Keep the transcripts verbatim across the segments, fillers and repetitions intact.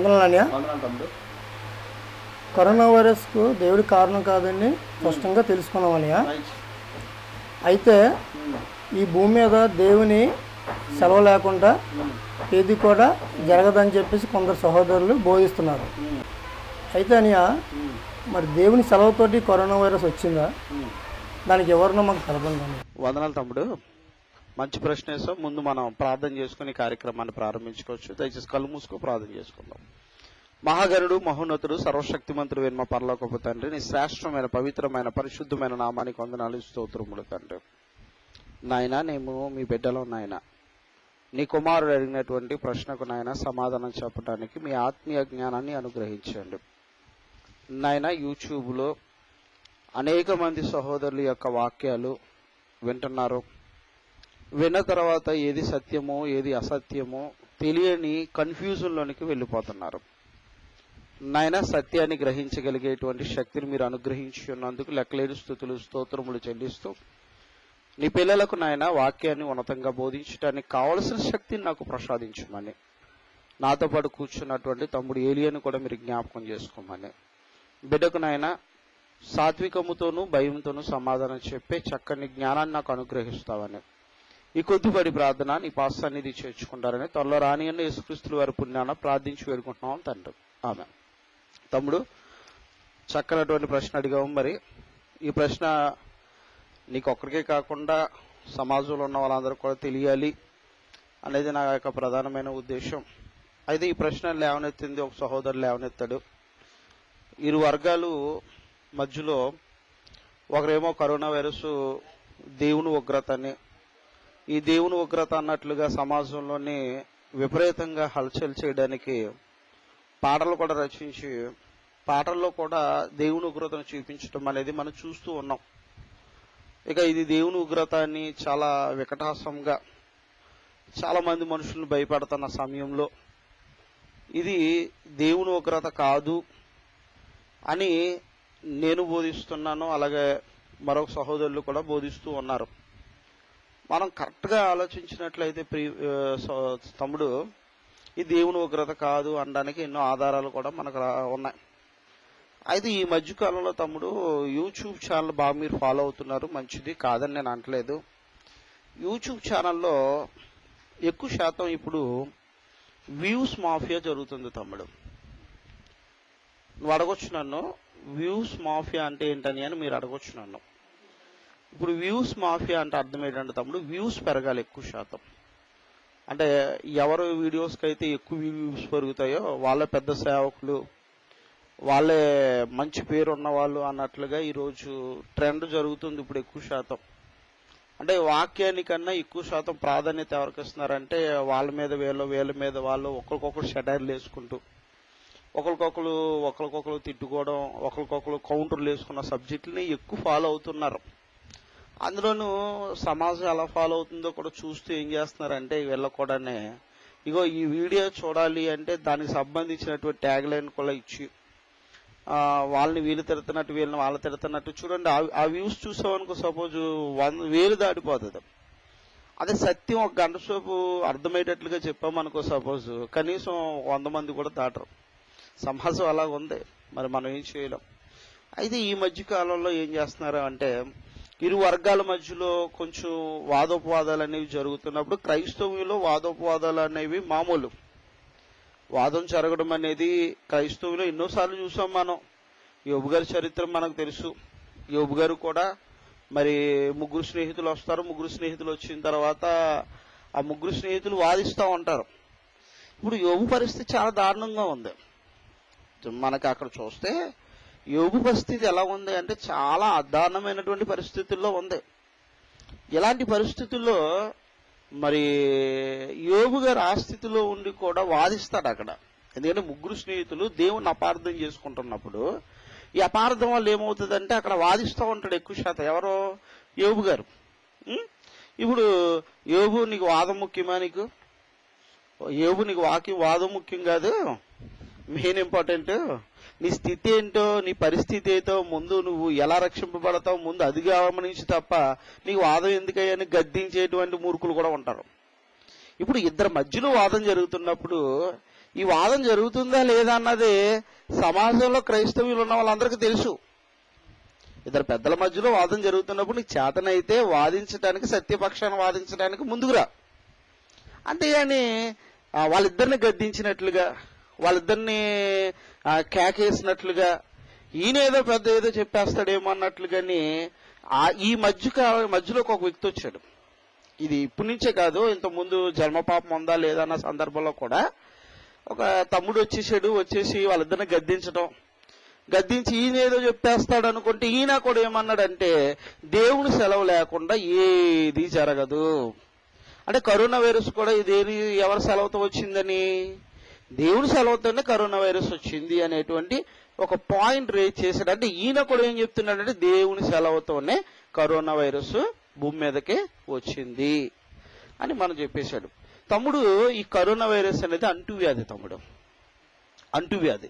వందనాలన్య corona వైరస్కు దేవుడి కారణం కాదని స్పష్టంగా తెలుసుకున్నామన్నయ్య. అయితే ఈ భూమి మీద దేవుని సెలవు లేకుండా ఏది కూడా జరగదని చెప్పేసి కొందరు సహోదరులు బోధిస్తున్నారు. అయితే అన్నయ్య, మరి దేవుని సెలవుతోటి కరోనా వైరస్ వచ్చిందా? దానికి ఎవరినో మాకు తెలపండి. వందనాలు తమ్ముడు, మంచి ప్రశ్న వేసాం. ముందు మనం ప్రార్థన చేసుకుని కార్యక్రమాన్ని ప్రారంభించుకోవచ్చు. దయచేసి కళ్ళు మూసుకో ప్రార్థన చేసుకుందాం. మహాగరుడు, మహోన్నతుడు, సర్వశక్తిమంతుడు అయిన మా పరలోకపు తండ్రి, నీ శ్రేష్టమైన పవిత్రమైన పరిశుద్ధమైన నామానికి వందనాలు స్తోత్రములు తండ్రి. నాయన, నేను మీ బిడ్డలో నాయన నీ కుమారుడు అడిగినటువంటి ప్రశ్నకు నాయన సమాధానం చెప్పడానికి మీ ఆత్మీయ జ్ఞానాన్ని అనుగ్రహించండి నాయన. యూట్యూబ్లో అనేక మంది సహోదరుల యొక్క వాక్యాలు వింటున్నారు. విన్న తర్వాత ఏది సత్యమో ఏది అసత్యమో తెలియని కన్ఫ్యూజన్లోనికి వెళ్ళిపోతున్నారు నాయన. సత్యాన్ని గ్రహించగలిగేటువంటి శక్తిని మీరు అనుగ్రహించి ఉన్నందుకు లెక్కలేని స్తుతులు స్తోత్రములు చెల్లిస్తూ, నీ పిల్లలకు నాయన వాక్యాన్ని ఉన్నతంగా బోధించడానికి కావలసిన శక్తిని నాకు ప్రసాదించమని, నాతో పాటు కూర్చున్నటువంటి తమ్ముడు ఏలియాను కూడా మీరు జ్ఞాపకం చేసుకోమని, బిడ్డకు నాయన సాత్వికముతోనూ భయంతోనూ సమాధానం చెప్పే చక్కని జ్ఞానాన్ని నాకు అనుగ్రహిస్తావని ఈ కొద్దిపడి ప్రార్థన నీ పాస్ సన్నిధి చేర్చుకుంటారని త్వరలో రాని అన్న యేసుక్రీస్తుల వారి పుణ్యాన ప్రార్థించి వేడుకుంటున్నాం తండ్రి. ఆమె. తమ్ముడు, చక్కనటువంటి ప్రశ్న అడిగాము. మరి ఈ ప్రశ్న నీకు ఒక్కరికే కాకుండా సమాజంలో ఉన్న వాళ్ళందరూ కూడా తెలియాలి అనేది నా యొక్క ప్రధానమైన ఉద్దేశం. అయితే ఈ ప్రశ్న లేవనెత్తింది ఒక సహోదరు లేవనెత్తాడు. ఇరు వర్గాలు మధ్యలో ఒకరేమో కరోనా వైరస్ దేవుని ఉగ్రత అని, ఈ దేవుని ఉగ్రత అన్నట్లుగా సమాజంలోని విపరీతంగా హల్చల్ చేయడానికి పాటలు కూడా రచించి పాటల్లో కూడా దేవుని ఉగ్రతను చూపించడం అనేది మనం చూస్తూ ఉన్నాం. ఇక ఇది దేవుని ఉగ్రత అని చాలా వికటాసంగా చాలా మంది మనుషులను భయపెడుతున్న సమయంలో ఇది దేవుని ఉగ్రత కాదు అని నేను బోధిస్తున్నాను, అలాగే మరొక సహోదరులు కూడా బోధిస్తూ ఉన్నారు. మనం కరెక్ట్గా ఆలోచించినట్లయితే ప్రి తమ్ముడు, ఈ దేవుని ఉగ్రత కాదు అనడానికి ఎన్నో ఆధారాలు కూడా మనకు ఉన్నాయి. అయితే ఈ మధ్యకాలంలో తమ్ముడు యూట్యూబ్ ఛానల్ బాగా మీరు ఫాలో అవుతున్నారు, మంచిది కాదని నేను అనట్లేదు. యూట్యూబ్ ఛానల్లో ఎక్కువ శాతం ఇప్పుడు వ్యూస్ మాఫియా జరుగుతుంది తమ్ముడు. నువ్వు అడగొచ్చు నన్ను, వ్యూస్ మాఫియా అంటే ఏంటని అని మీరు అడగొచ్చు నన్ను. ఇప్పుడు వ్యూస్ మాఫియా అంటే అర్థం ఏంటంటే తమ్ముడు, వ్యూస్ పెరగాలి ఎక్కువ శాతం. అంటే ఎవరు వీడియోస్కి అయితే ఎక్కువ వ్యూస్ పెరుగుతాయో వాళ్ళే పెద్ద సేవకులు, వాళ్ళే మంచి పేరు ఉన్నవాళ్ళు అన్నట్లుగా ఈరోజు ట్రెండ్ జరుగుతుంది ఇప్పుడు ఎక్కువ శాతం. అంటే వాక్యానికన్నా ఎక్కువ శాతం ప్రాధాన్యత ఎవరికి ఇస్తున్నారంటే వాళ్ళ మీద వీళ్ళు, వీళ్ళ మీద వాళ్ళు ఒకరికొకరు షటైర్లు వేసుకుంటూ, ఒకరికొకరు ఒకరికొకరు తిట్టుకోవడం, ఒకరికొకరు కౌంటర్లు వేసుకున్న సబ్జెక్టుని ఎక్కువ ఫాలో అవుతున్నారు. అందులోనూ సమాజం ఎలా ఫాలో అవుతుందో కూడా చూస్తూ ఏం చేస్తున్నారంటే వీళ్ళ కూడానే ఇగో ఈ వీడియో చూడాలి అంటే దానికి సంబంధించినటువంటి ట్యాగ్ లైన్ కూడా ఇచ్చి వాళ్ళని వీళ్ళు తిడుతున్నట్టు వీళ్ళని వాళ్ళు తిడుతున్నట్టు చూడండి. ఆ వ్యూస్ చూసామనుకో సపోజ్ వంద వేలు దాటిపోతుంది. అదే సత్యం ఒక గంట సేపు అర్థమయ్యేటట్లుగా చెప్పామనుకో సపోజ్ కనీసం వంద మంది కూడా దాటరు. సమాజం అలాగ ఉంది, మరి మనం ఏం చేయలేం. అయితే ఈ మధ్య కాలంలో ఏం చేస్తున్నారు అంటే ఇరు వర్గాల మధ్యలో కొంచెం వాదోపవాదాలు అనేవి జరుగుతున్నప్పుడు క్రైస్తవులో వాదోపవాదాలు అనేవి మామూలు. వాదం జరగడం అనేది క్రైస్తవులో ఎన్నోసార్లు చూసాం మనం. యోబు గారి చరిత్ర మనకు తెలుసు. యోబు గారు కూడా మరి ముగ్గురు స్నేహితులు వస్తారు, ముగ్గురు స్నేహితులు వచ్చిన తర్వాత ఆ ముగ్గురు స్నేహితులు వాదిస్తూ ఉంటారు. ఇప్పుడు యోబు పరిస్థితి చాలా దారుణంగా ఉంది. మనకి అక్కడ చూస్తే యోబు పరిస్థితి ఎలా ఉంది అంటే చాలా అదారుణమైనటువంటి పరిస్థితుల్లో ఉంది. ఇలాంటి పరిస్థితుల్లో మరి యోబు గారు ఆ స్థితిలో ఉండి కూడా వాదిస్తాడు అక్కడ. ఎందుకంటే ముగ్గురు స్నేహితులు దేవుని అపార్థం చేసుకుంటున్నప్పుడు ఈ అపార్థం వల్ల ఏమవుతుందంటే అక్కడ వాదిస్తూ ఉంటాడు ఎక్కువ శాతం. ఎవరో యోబు గారు. ఇప్పుడు యోబు నీకు వాదం ముఖ్యమా? నీకు యోబు నీకు వాక్యం వాదం ముఖ్యం కాదు, మెయిన్ ఇంపార్టెంట్ నీ స్థితి ఏంటో, నీ పరిస్థితి ఏంటో, ముందు నువ్వు ఎలా రక్షింపబడతావు ముందు అది గమనించి తప్ప నీకు వాదం ఎందుకయ్యని గద్దించేటువంటి మూర్ఖులు కూడా ఉంటారు. ఇప్పుడు ఇద్దరు మధ్యలో వాదం జరుగుతున్నప్పుడు ఈ వాదన జరుగుతుందా లేదా అన్నది సమాజంలో క్రైస్తవులు ఉన్న వాళ్ళందరికీ తెలుసు. ఇద్దరు పెద్దల మధ్యలో వాదన జరుగుతున్నప్పుడు నీకు చేతనైతే వాదించడానికి, సత్యపక్షాన్ని వాదించడానికి ముందుకురా. అంతేగాని వాళ్ళిద్దరిని గద్దించినట్లుగా, వాళ్ళిద్దరిని కేకేసినట్లుగా, ఈయనేదో పెద్ద ఏదో చెప్పేస్తాడేమో అన్నట్లుగాని ఈ మధ్య మధ్యలోకి ఒక వ్యక్తి వచ్చాడు. ఇది ఇప్పటి నుంచే కాదు, ఇంతకుముందు జన్మపాపం ఉందా లేదా అన్న సందర్భంలో కూడా ఒక తమ్ముడు వచ్చేసాడు. వచ్చేసి వాళ్ళిద్దరిని గద్దించడం, గద్దించి ఈయన ఏదో చెప్పేస్తాడు అనుకుంటే ఈయన కూడా ఏమన్నాడంటే దేవుని సెలవు లేకుండా ఏది జరగదు. అంటే కరోనా వైరస్ కూడా ఇదేది ఎవరి సెలవుతో వచ్చిందని, దేవుని సెలవుతోనే కరోనా వైరస్ వచ్చింది అనేటువంటి ఒక పాయింట్ రేజ్ చేశాడు. అంటే ఈయన కూడా ఏం చెప్తున్నాడంటే దేవుని సెలవుతోనే కరోనా వైరస్ భూమి మీదకే వచ్చింది అని మనం చెప్పేశాడు. తమ్ముడు, ఈ కరోనా వైరస్ అనేది అంటువ్యాధి తమ్ముడు, అంటువ్యాధి.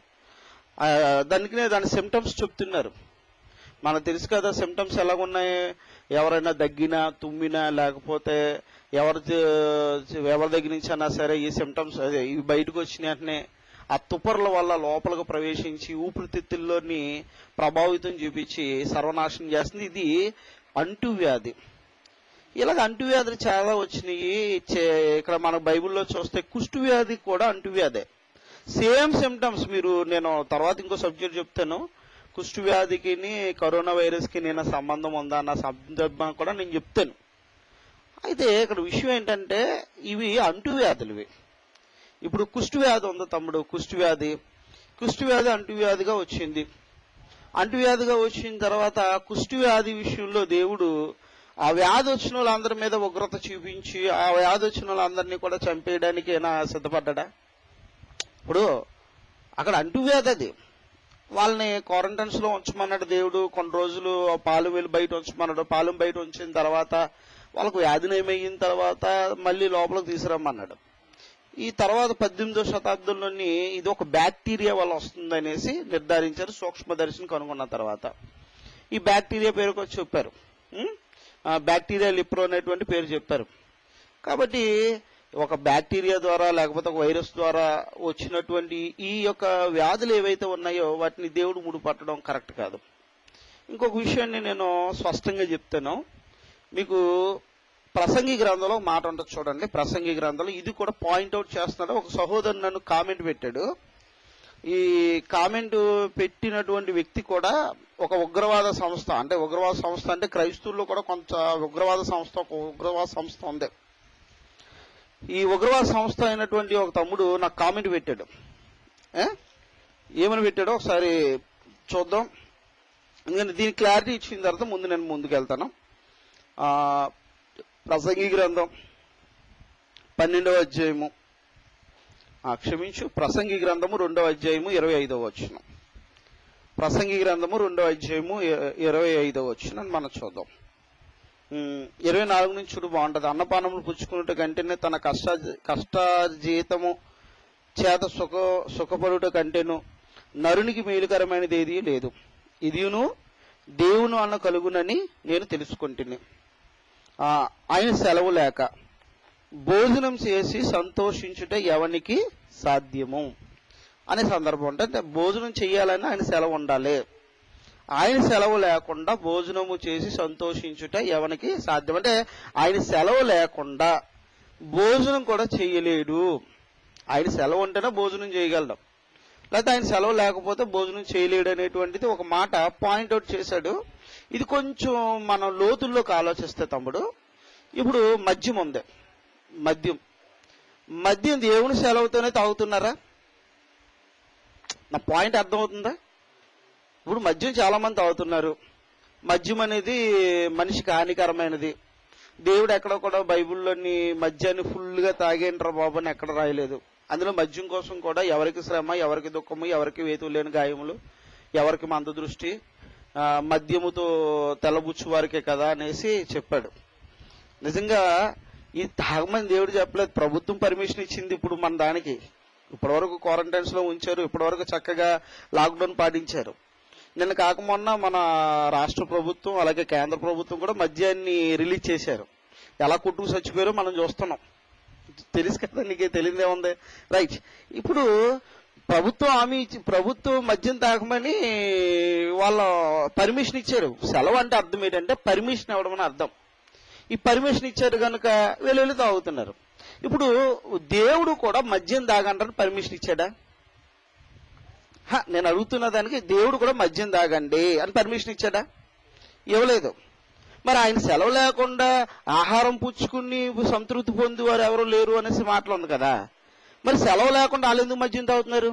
దానికి దాని సిమ్టమ్స్ చెప్తున్నారు. మనకు తెలుసు కదా సిమ్టమ్స్ ఎలాగున్నాయి. ఎవరైనా దగ్గినా, తుమ్మినా, లేకపోతే ఎవరి ఎవరి దగ్గర నుంచి అన్నా సరే ఈ సిమ్టమ్స్ అదే ఇవి బయటకు వచ్చిన వెంటనే ఆ తుపర్ల వల్ల లోపలికి ప్రవేశించి ఊపిరితిత్తుల్లోని ప్రభావితం చూపించి సర్వనాశనం చేస్తుంది. ఇది అంటువ్యాధి. ఇలాగ అంటువ్యాధులు చాలా వచ్చినాయి. ఇక్కడ మన బైబిల్లో చూస్తే కుష్ఠవ్యాధి కూడా అంటువ్యాధే. Same symptoms. మీరు నేను తర్వాత ఇంకో సబ్జెక్ట్ చెప్తాను. కుష్ఠవ్యాధికి కరోనా వైరస్కి నేను సంబంధం ఉందా అన్న సందర్భం కూడా నేను చెప్తాను. అయితే ఇక్కడ విషయం ఏంటంటే ఇవి అంటువ్యాధులు. ఇవి ఇప్పుడు కుష్ఠవ్యాధి ఉంది తమ్ముడు, కుష్ఠవ్యాధి కుష్ఠవ్యాధి అంటువ్యాధిగా వచ్చింది. అంటువ్యాధిగా వచ్చిన తర్వాత కుష్ఠవ్యాధి విషయంలో దేవుడు ఆ వ్యాధి వచ్చిన వాళ్ళందరి మీద ఉగ్రత చూపించి ఆ వ్యాధి వచ్చిన వాళ్ళందరినీ కూడా చంపేయడానికి ఏమైనా సిద్ధపడ్డా? ఇప్పుడు అక్కడ అంటువ్యాధి అది. వాళ్ళని క్వారంటైన్స్ లో ఉంచమన్నాడు దేవుడు. కొన్ని రోజులు పాలు వెళ్ళి బయట ఉంచమన్నాడు. పాలు బయట ఉంచిన తర్వాత వాళ్ళకు వ్యాధి నయమయిన తర్వాత మళ్ళీ లోపలికి తీసుకురమ్మన్నాడు. ఈ తర్వాత పద్దెనిమిదో శతాబ్దంలోని ఇది ఒక బ్యాక్టీరియా వల్ల వస్తుంది అనేసి నిర్ధారించారు సూక్ష్మదర్శిని కనుగొన్న తర్వాత. ఈ బ్యాక్టీరియా పేరుకు వచ్చి చెప్పారు, బ్యాక్టీరియా లిప్రో అనేటువంటి పేరు చెప్పారు. కాబట్టి ఒక బ్యాక్టీరియా ద్వారా లేకపోతే ఒక వైరస్ ద్వారా వచ్చినటువంటి ఈ యొక్క వ్యాధులు ఏవైతే ఉన్నాయో వాటిని దేవుడు ముడిపట్టడం కరెక్ట్ కాదు. ఇంకొక విషయాన్ని నేను స్పష్టంగా చెప్తాను మీకు. ప్రసంగి గ్రంథంలో మాట ఉంటుంది చూడండి. ప్రసంగి గ్రంథంలో ఇది కూడా పాయింట్అవుట్ చేస్తున్నాడు. ఒక సహోదరు నన్ను కామెంట్ పెట్టాడు. ఈ కామెంట్ పెట్టినటువంటి వ్యక్తి కూడా ఒక ఉగ్రవాద సంస్థ, అంటే ఉగ్రవాద సంస్థ అంటే క్రైస్తవుల్లో కూడా కొంత ఉగ్రవాద సంస్థ ఒక ఉగ్రవాద సంస్థ ఉంది. ఈ ఉగ్రవాద సంస్థ అయినటువంటి ఒక తమ్ముడు నాకు కామెంట్ పెట్టాడు. ఏమని పెట్టాడో ఒకసారి చూద్దాం. ఎందుకంటే దీనికి క్లారిటీ ఇచ్చిన తర్వాత ముందు నేను ముందుకెళ్తాను. ప్రసంగి గ్రంథం పన్నెండవ అధ్యాయము క్షమించు ప్రసంగి గ్రంథము రెండవ అధ్యాయము ఇరవై ఐదవ వచనం. ప్రసంగి గ్రంథము రెండవ అధ్యాయము ఇరవై ఐదవ వచనం మనం చూద్దాం. ఇరవై నాలుగు నుంచి చూడు బాగుంటది. అన్నపానములు పుచ్చుకున్నట్టు కంటేనే తన కష్ట కష్టార్జితము చేత సుఖ సుఖపడుట కంటేను నరునికి మేలుకరమైనది ఏది లేదు. ఇదిను దేవుని వలన కలుగునని నేను తెలుసుకుంటుని. ఆయన సెలవు లేక భోజనం చేసి సంతోషించుట ఎవనికి సాధ్యము అనే సందర్భం. అంటే భోజనం చేయాలని ఆయన సెలవు ఉండాలి. ఆయన సెలవు లేకుండా భోజనము చేసి సంతోషించుట ఎవనికి సాధ్యం. అంటే ఆయన సెలవు లేకుండా భోజనం కూడా చేయలేడు. ఆయన సెలవు ఉంటేనే భోజనం చేయగలడం, లేకపోతే ఆయన సెలవు లేకపోతే భోజనం చేయలేడు అనేటువంటిది ఒక మాట పాయింట్అవుట్ చేశాడు. ఇది కొంచెం మనం లోతుల్లోకి ఆలోచిస్తే తమ్ముడు, ఇప్పుడు మద్యం ఉంది. మద్యం మద్యం దేవుని సెలవుతోనే తాగుతున్నారా? నా పాయింట్ అర్థమవుతుందా? ఇప్పుడు మద్యం చాలా మంది తాగుతున్నారు. మద్యం అనేది మనిషికి హానికరమైనది. దేవుడు ఎక్కడ కూడా బైబిల్లోని మద్యాన్ని ఫుల్గా తాగేంటారా బాబు అని ఎక్కడ రాయలేదు. అందులో మద్యం కోసం కూడా ఎవరికి శ్రమ, ఎవరికి దుఃఖము, ఎవరికి వేతు లేని గాయములు, ఎవరికి మంద దృష్టి, మద్యముతో తెల్లబుచ్చు వారికే కదా అనేసి చెప్పాడు. నిజంగా ఈ తాగమని దేవుడు చెప్పలేదు, ప్రభుత్వం పర్మిషన్ ఇచ్చింది. ఇప్పుడు మన దానికి ఇప్పటివరకు క్వారంటైన్స్ లో ఉంచారు, ఇప్పటివరకు చక్కగా లాక్డౌన్ పాటించారు. నిన్న కాక మొన్న మన రాష్ట్ర ప్రభుత్వం అలాగే కేంద్ర ప్రభుత్వం కూడా మద్యాన్ని రిలీజ్ చేశారు. ఎలా కొట్టుకు చచ్చిపోయారో మనం చూస్తున్నాం. తెలుసు కదా, నీకే తెలియదే ఉంది. రైట్. ఇప్పుడు ప్రభుత్వం హామీ ఇచ్చి ప్రభుత్వం మద్యం తాగమని వాళ్ళ పర్మిషన్ ఇచ్చారు. సెలవు అంటే అర్థం ఏంటంటే పర్మిషన్ ఇవ్వడం అని అర్థం. ఈ పర్మిషన్ ఇచ్చారు కనుక వీళ్ళు వెళ్ళి తాగుతున్నారు. ఇప్పుడు దేవుడు కూడా మద్యం తాగంటారని పర్మిషన్ ఇచ్చాడా? నేను అడుగుతున్న దానికి దేవుడు కూడా మద్యం తాగండి అని పర్మిషన్ ఇచ్చాడా? ఇవ్వలేదు. మరి ఆయన సెలవు లేకుండా ఆహారం పుచ్చుకుని సంతృప్తి పొంది వారు ఎవరు లేరు అనేసి మాటలు ఉంది కదా. మరి సెలవు లేకుండా వాళ్ళు ఎందుకు మద్యం తాగుతున్నారు?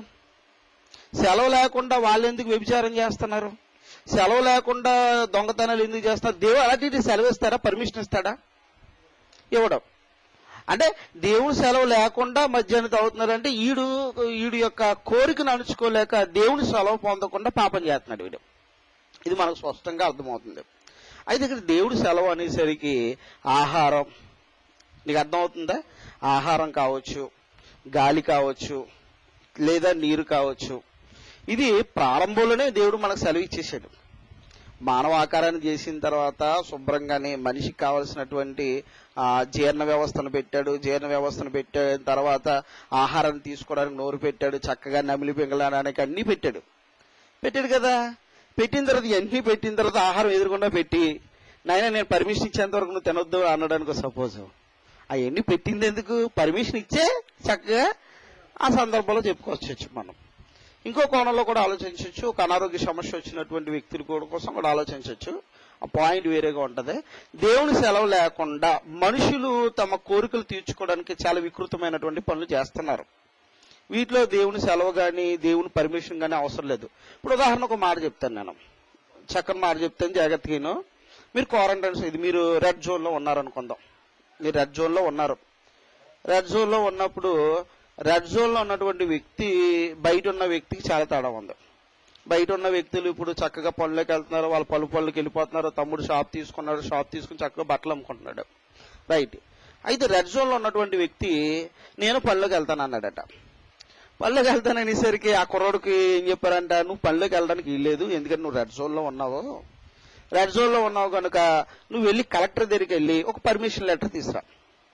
సెలవు లేకుండా వాళ్ళు ఎందుకు వ్యభిచారం చేస్తున్నారు? సెలవు లేకుండా దొంగతనాలు ఎందుకు చేస్తున్నారు? దేవుడు అలాంటి సెలవు ఇస్తారా? పర్మిషన్ ఇస్తాడా? ఇవ్వడం. అంటే దేవుడు సెలవు లేకుండా మద్యాన్ని తాగుతున్నారు అంటే ఈడు ఈడు యొక్క కోరికను అణుచుకోలేక దేవుని సెలవు పొందకుండా పాపం చేస్తున్నాడు వీడు. ఇది మనకు స్పష్టంగా అర్థమవుతుంది. అయితే ఇక్కడ దేవుడు సెలవు అనేసరికి ఆహారం, నీకు అర్థమవుతుందా? ఆహారం కావచ్చు, గాలి కావచ్చు, లేదా నీరు కావచ్చు. ఇది ప్రారంభంలోనే దేవుడు మనకు సెలవు ఇచ్చేసాడు. మానవ ఆకారాన్ని చేసిన తర్వాత శుభ్రంగానే మనిషికి కావలసినటువంటి ఆ జీర్ణ వ్యవస్థను పెట్టాడు. జీర్ణ వ్యవస్థను పెట్టిన తర్వాత ఆహారాన్ని తీసుకోవడానికి నోరు పెట్టాడు, చక్కగా నమిలి పింగళడానికి అన్నీ పెట్టాడు పెట్టాడు కదా. పెట్టిన తర్వాత ఇవన్నీ పెట్టిన తర్వాత ఆహారం ఎదురుకుండా పెట్టి, నాయన నేను పర్మిషన్ ఇచ్చేంత వరకు నువ్వు తినొద్దు అనడానికి సపోజ్ అవన్నీ పెట్టింది ఎందుకు? పర్మిషన్ ఇచ్చే చక్కగా ఆ సందర్భంలో చెప్పుకోవచ్చు మనం. ఇంకో కోణంలో కూడా ఆలోచించవచ్చు. ఒక అనారోగ్య సమస్య వచ్చినటువంటి వ్యక్తుల కోసం కూడా ఆలోచించవచ్చు. ఆ పాయింట్ వేరేగా ఉంటది. దేవుని సెలవు లేకుండా మనుషులు తమ కోరికలు తీర్చుకోవడానికి చాలా వికృతమైనటువంటి పనులు చేస్తున్నారు. వీటిలో దేవుని సెలవు కానీ దేవుని పర్మిషన్ కానీ అవసరం లేదు. ఇప్పుడు ఉదాహరణ ఒక మాట చెప్తాను, నేను చక్కని మాట చెప్తాను, జాగ్రత్తగా. మీరు క్వారంటైన్స్, ఇది మీరు రెడ్ జోన్ లో ఉన్నారనుకుందాం. మీరు రెడ్ జోన్ లో ఉన్నారు. రెడ్ జోన్ లో ఉన్నప్పుడు రెడ్ జోన్ లో ఉన్నటువంటి వ్యక్తి బయట ఉన్న వ్యక్తికి చాలా తేడా ఉంది. బయట ఉన్న వ్యక్తులు ఇప్పుడు చక్కగా పనులకు వెళ్తున్నారు, వాళ్ళ పలు పనులకు వెళ్ళిపోతున్నారు. తమ్ముడు షాప్ తీసుకున్నాడు, షాప్ తీసుకుని చక్కగా బట్టలు అమ్ముకుంటున్నాడు. రైట్. అయితే రెడ్ జోన్ లో ఉన్నటువంటి వ్యక్తి నేను పనులకు వెళ్తాను అన్నాడట. పనులకు వెళ్తాను అనేసరికి ఆ కుర్రోడికి ఏం చెప్పారంట, నువ్వు పనులకు వెళ్ళడానికి వీల్లేదు, ఎందుకంటే నువ్వు రెడ్ జోన్ లో ఉన్నావు. రెడ్ జోన్ లో ఉన్నావు కనుక నువ్వు వెళ్ళి కలెక్టర్ దగ్గరికి వెళ్ళి ఒక పర్మిషన్ లెటర్ తీసురా.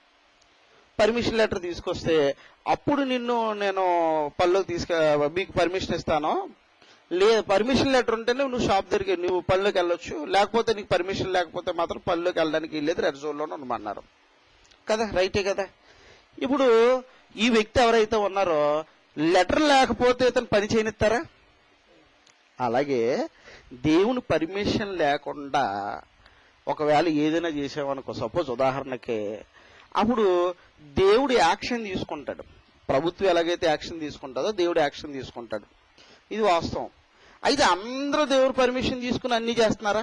పర్మిషన్ లెటర్ తీసుకొస్తే అప్పుడు నిన్ను నేను పనులకు తీసుకు మీకు పర్మిషన్ ఇస్తాను. లేదు, పర్మిషన్ లెటర్ ఉంటేనే నువ్వు షాప్ దగ్గరికి నువ్వు పనులకు వెళ్ళొచ్చు, లేకపోతే నీకు పర్మిషన్ లేకపోతే మాత్రం పనులకు వెళ్ళడానికి వెళ్ళేది రెడ్ జోన్ లోనే ఉండమన్నారు కదా. రైటే కదా. ఇప్పుడు ఈ వ్యక్తి ఎవరైతే ఉన్నారో లెటర్ లేకపోతే ఇతను పని చేయనిస్తారా? అలాగే దేవుని పర్మిషన్ లేకుండా ఒకవేళ ఏదైనా చేసామనుకో, సపోజ్ ఉదాహరణకి, అప్పుడు దేవుడు యాక్షన్ తీసుకుంటాడు. ప్రభుత్వం ఎలాగైతే యాక్షన్ తీసుకుంటుందో దేవుడు యాక్షన్ తీసుకుంటాడు. ఇది వాస్తవం. అయితే అందరూ దేవుడు పర్మిషన్ తీసుకుని అన్ని చేస్తున్నారా?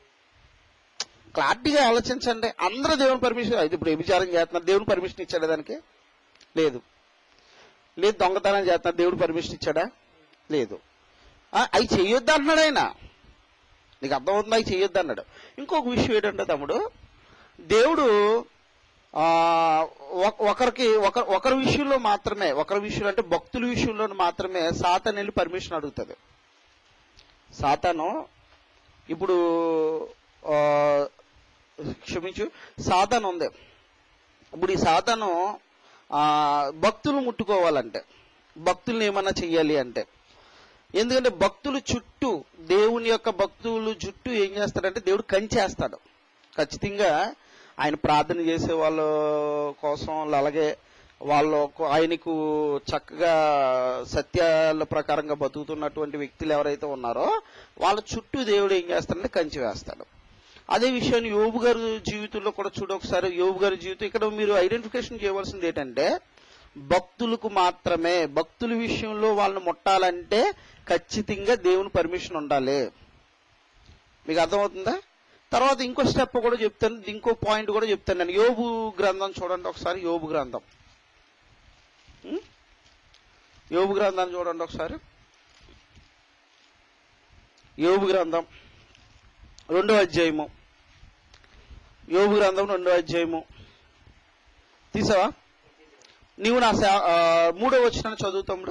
క్లారిటీగా ఆలోచించండి. అందరూ దేవుని పర్మిషన్, అయితే ఇప్పుడు వ్యభిచారం చేస్తున్నారు, దేవుని పర్మిషన్ ఇచ్చాడా దానికి? లేదు. లేదు. దొంగతనం చేస్తున్నారు, దేవుడు పర్మిషన్ ఇచ్చాడా? లేదు. అవి చెయ్యొద్దు అంటున్నాడు ఆయన. నీకు అర్థమవుతుంది? అవి చెయ్యొద్దు అన్నాడు. ఇంకొక విషయం ఏంటంటే తమ్ముడు, దేవుడు ఒకరికి ఒక ఒకరి విషయంలో మాత్రమే, ఒకరి విషయంలో అంటే భక్తుల విషయంలో మాత్రమే సాతాను వెళ్ళి పర్మిషన్ అడుగుతుంది. సాతాను ఇప్పుడు క్షమించు సాతాను ఉంది. ఇప్పుడు ఈ సాతాను భక్తులు ముట్టుకోవాలంటే, భక్తుల్ని ఏమన్నా చెయ్యాలి అంటే, ఎందుకంటే భక్తులు చుట్టూ, దేవుని యొక్క భక్తులు చుట్టూ ఏం చేస్తాడంటే దేవుడు కంచేస్తాడు. ఖచ్చితంగా ఆయన ప్రార్థన చేసే వాళ్ళ కోసం, అలాగే వాళ్ళు ఆయనకు చక్కగా సత్యాల ప్రకారంగా బతుకుతున్నటువంటి వ్యక్తులు ఎవరైతే ఉన్నారో వాళ్ళ చుట్టూ దేవుడు ఏం చేస్తాడంటే కంచి వేస్తాడు. అదే విషయాన్ని యోబు గారి జీవితంలో కూడా చూడ ఒకసారి. యోబు గారి జీవితం ఇక్కడ మీరు ఐడెంటిఫికేషన్ చేయవలసింది ఏంటంటే, భక్తులకు మాత్రమే, భక్తుల విషయంలో వాళ్ళని ముట్టాలంటే ఖచ్చితంగా దేవుని పర్మిషన్ ఉండాలి. మీకు అర్థమవుతుందా? తర్వాత ఇంకో స్టెప్ కూడా చెప్తాను, ఇంకో పాయింట్ కూడా చెప్తాను నేను. యోబు గ్రంథం చూడండి ఒకసారి. యోబు గ్రంథం యోబు గ్రంథాన్ని చూడండి ఒకసారి. యోబు గ్రంథం రెండో అధ్యాయము. యోబు గ్రంథం రెండో అధ్యాయము తీసావా? నీవు నా మూడో వచనాన్ని చదువుతాముడు.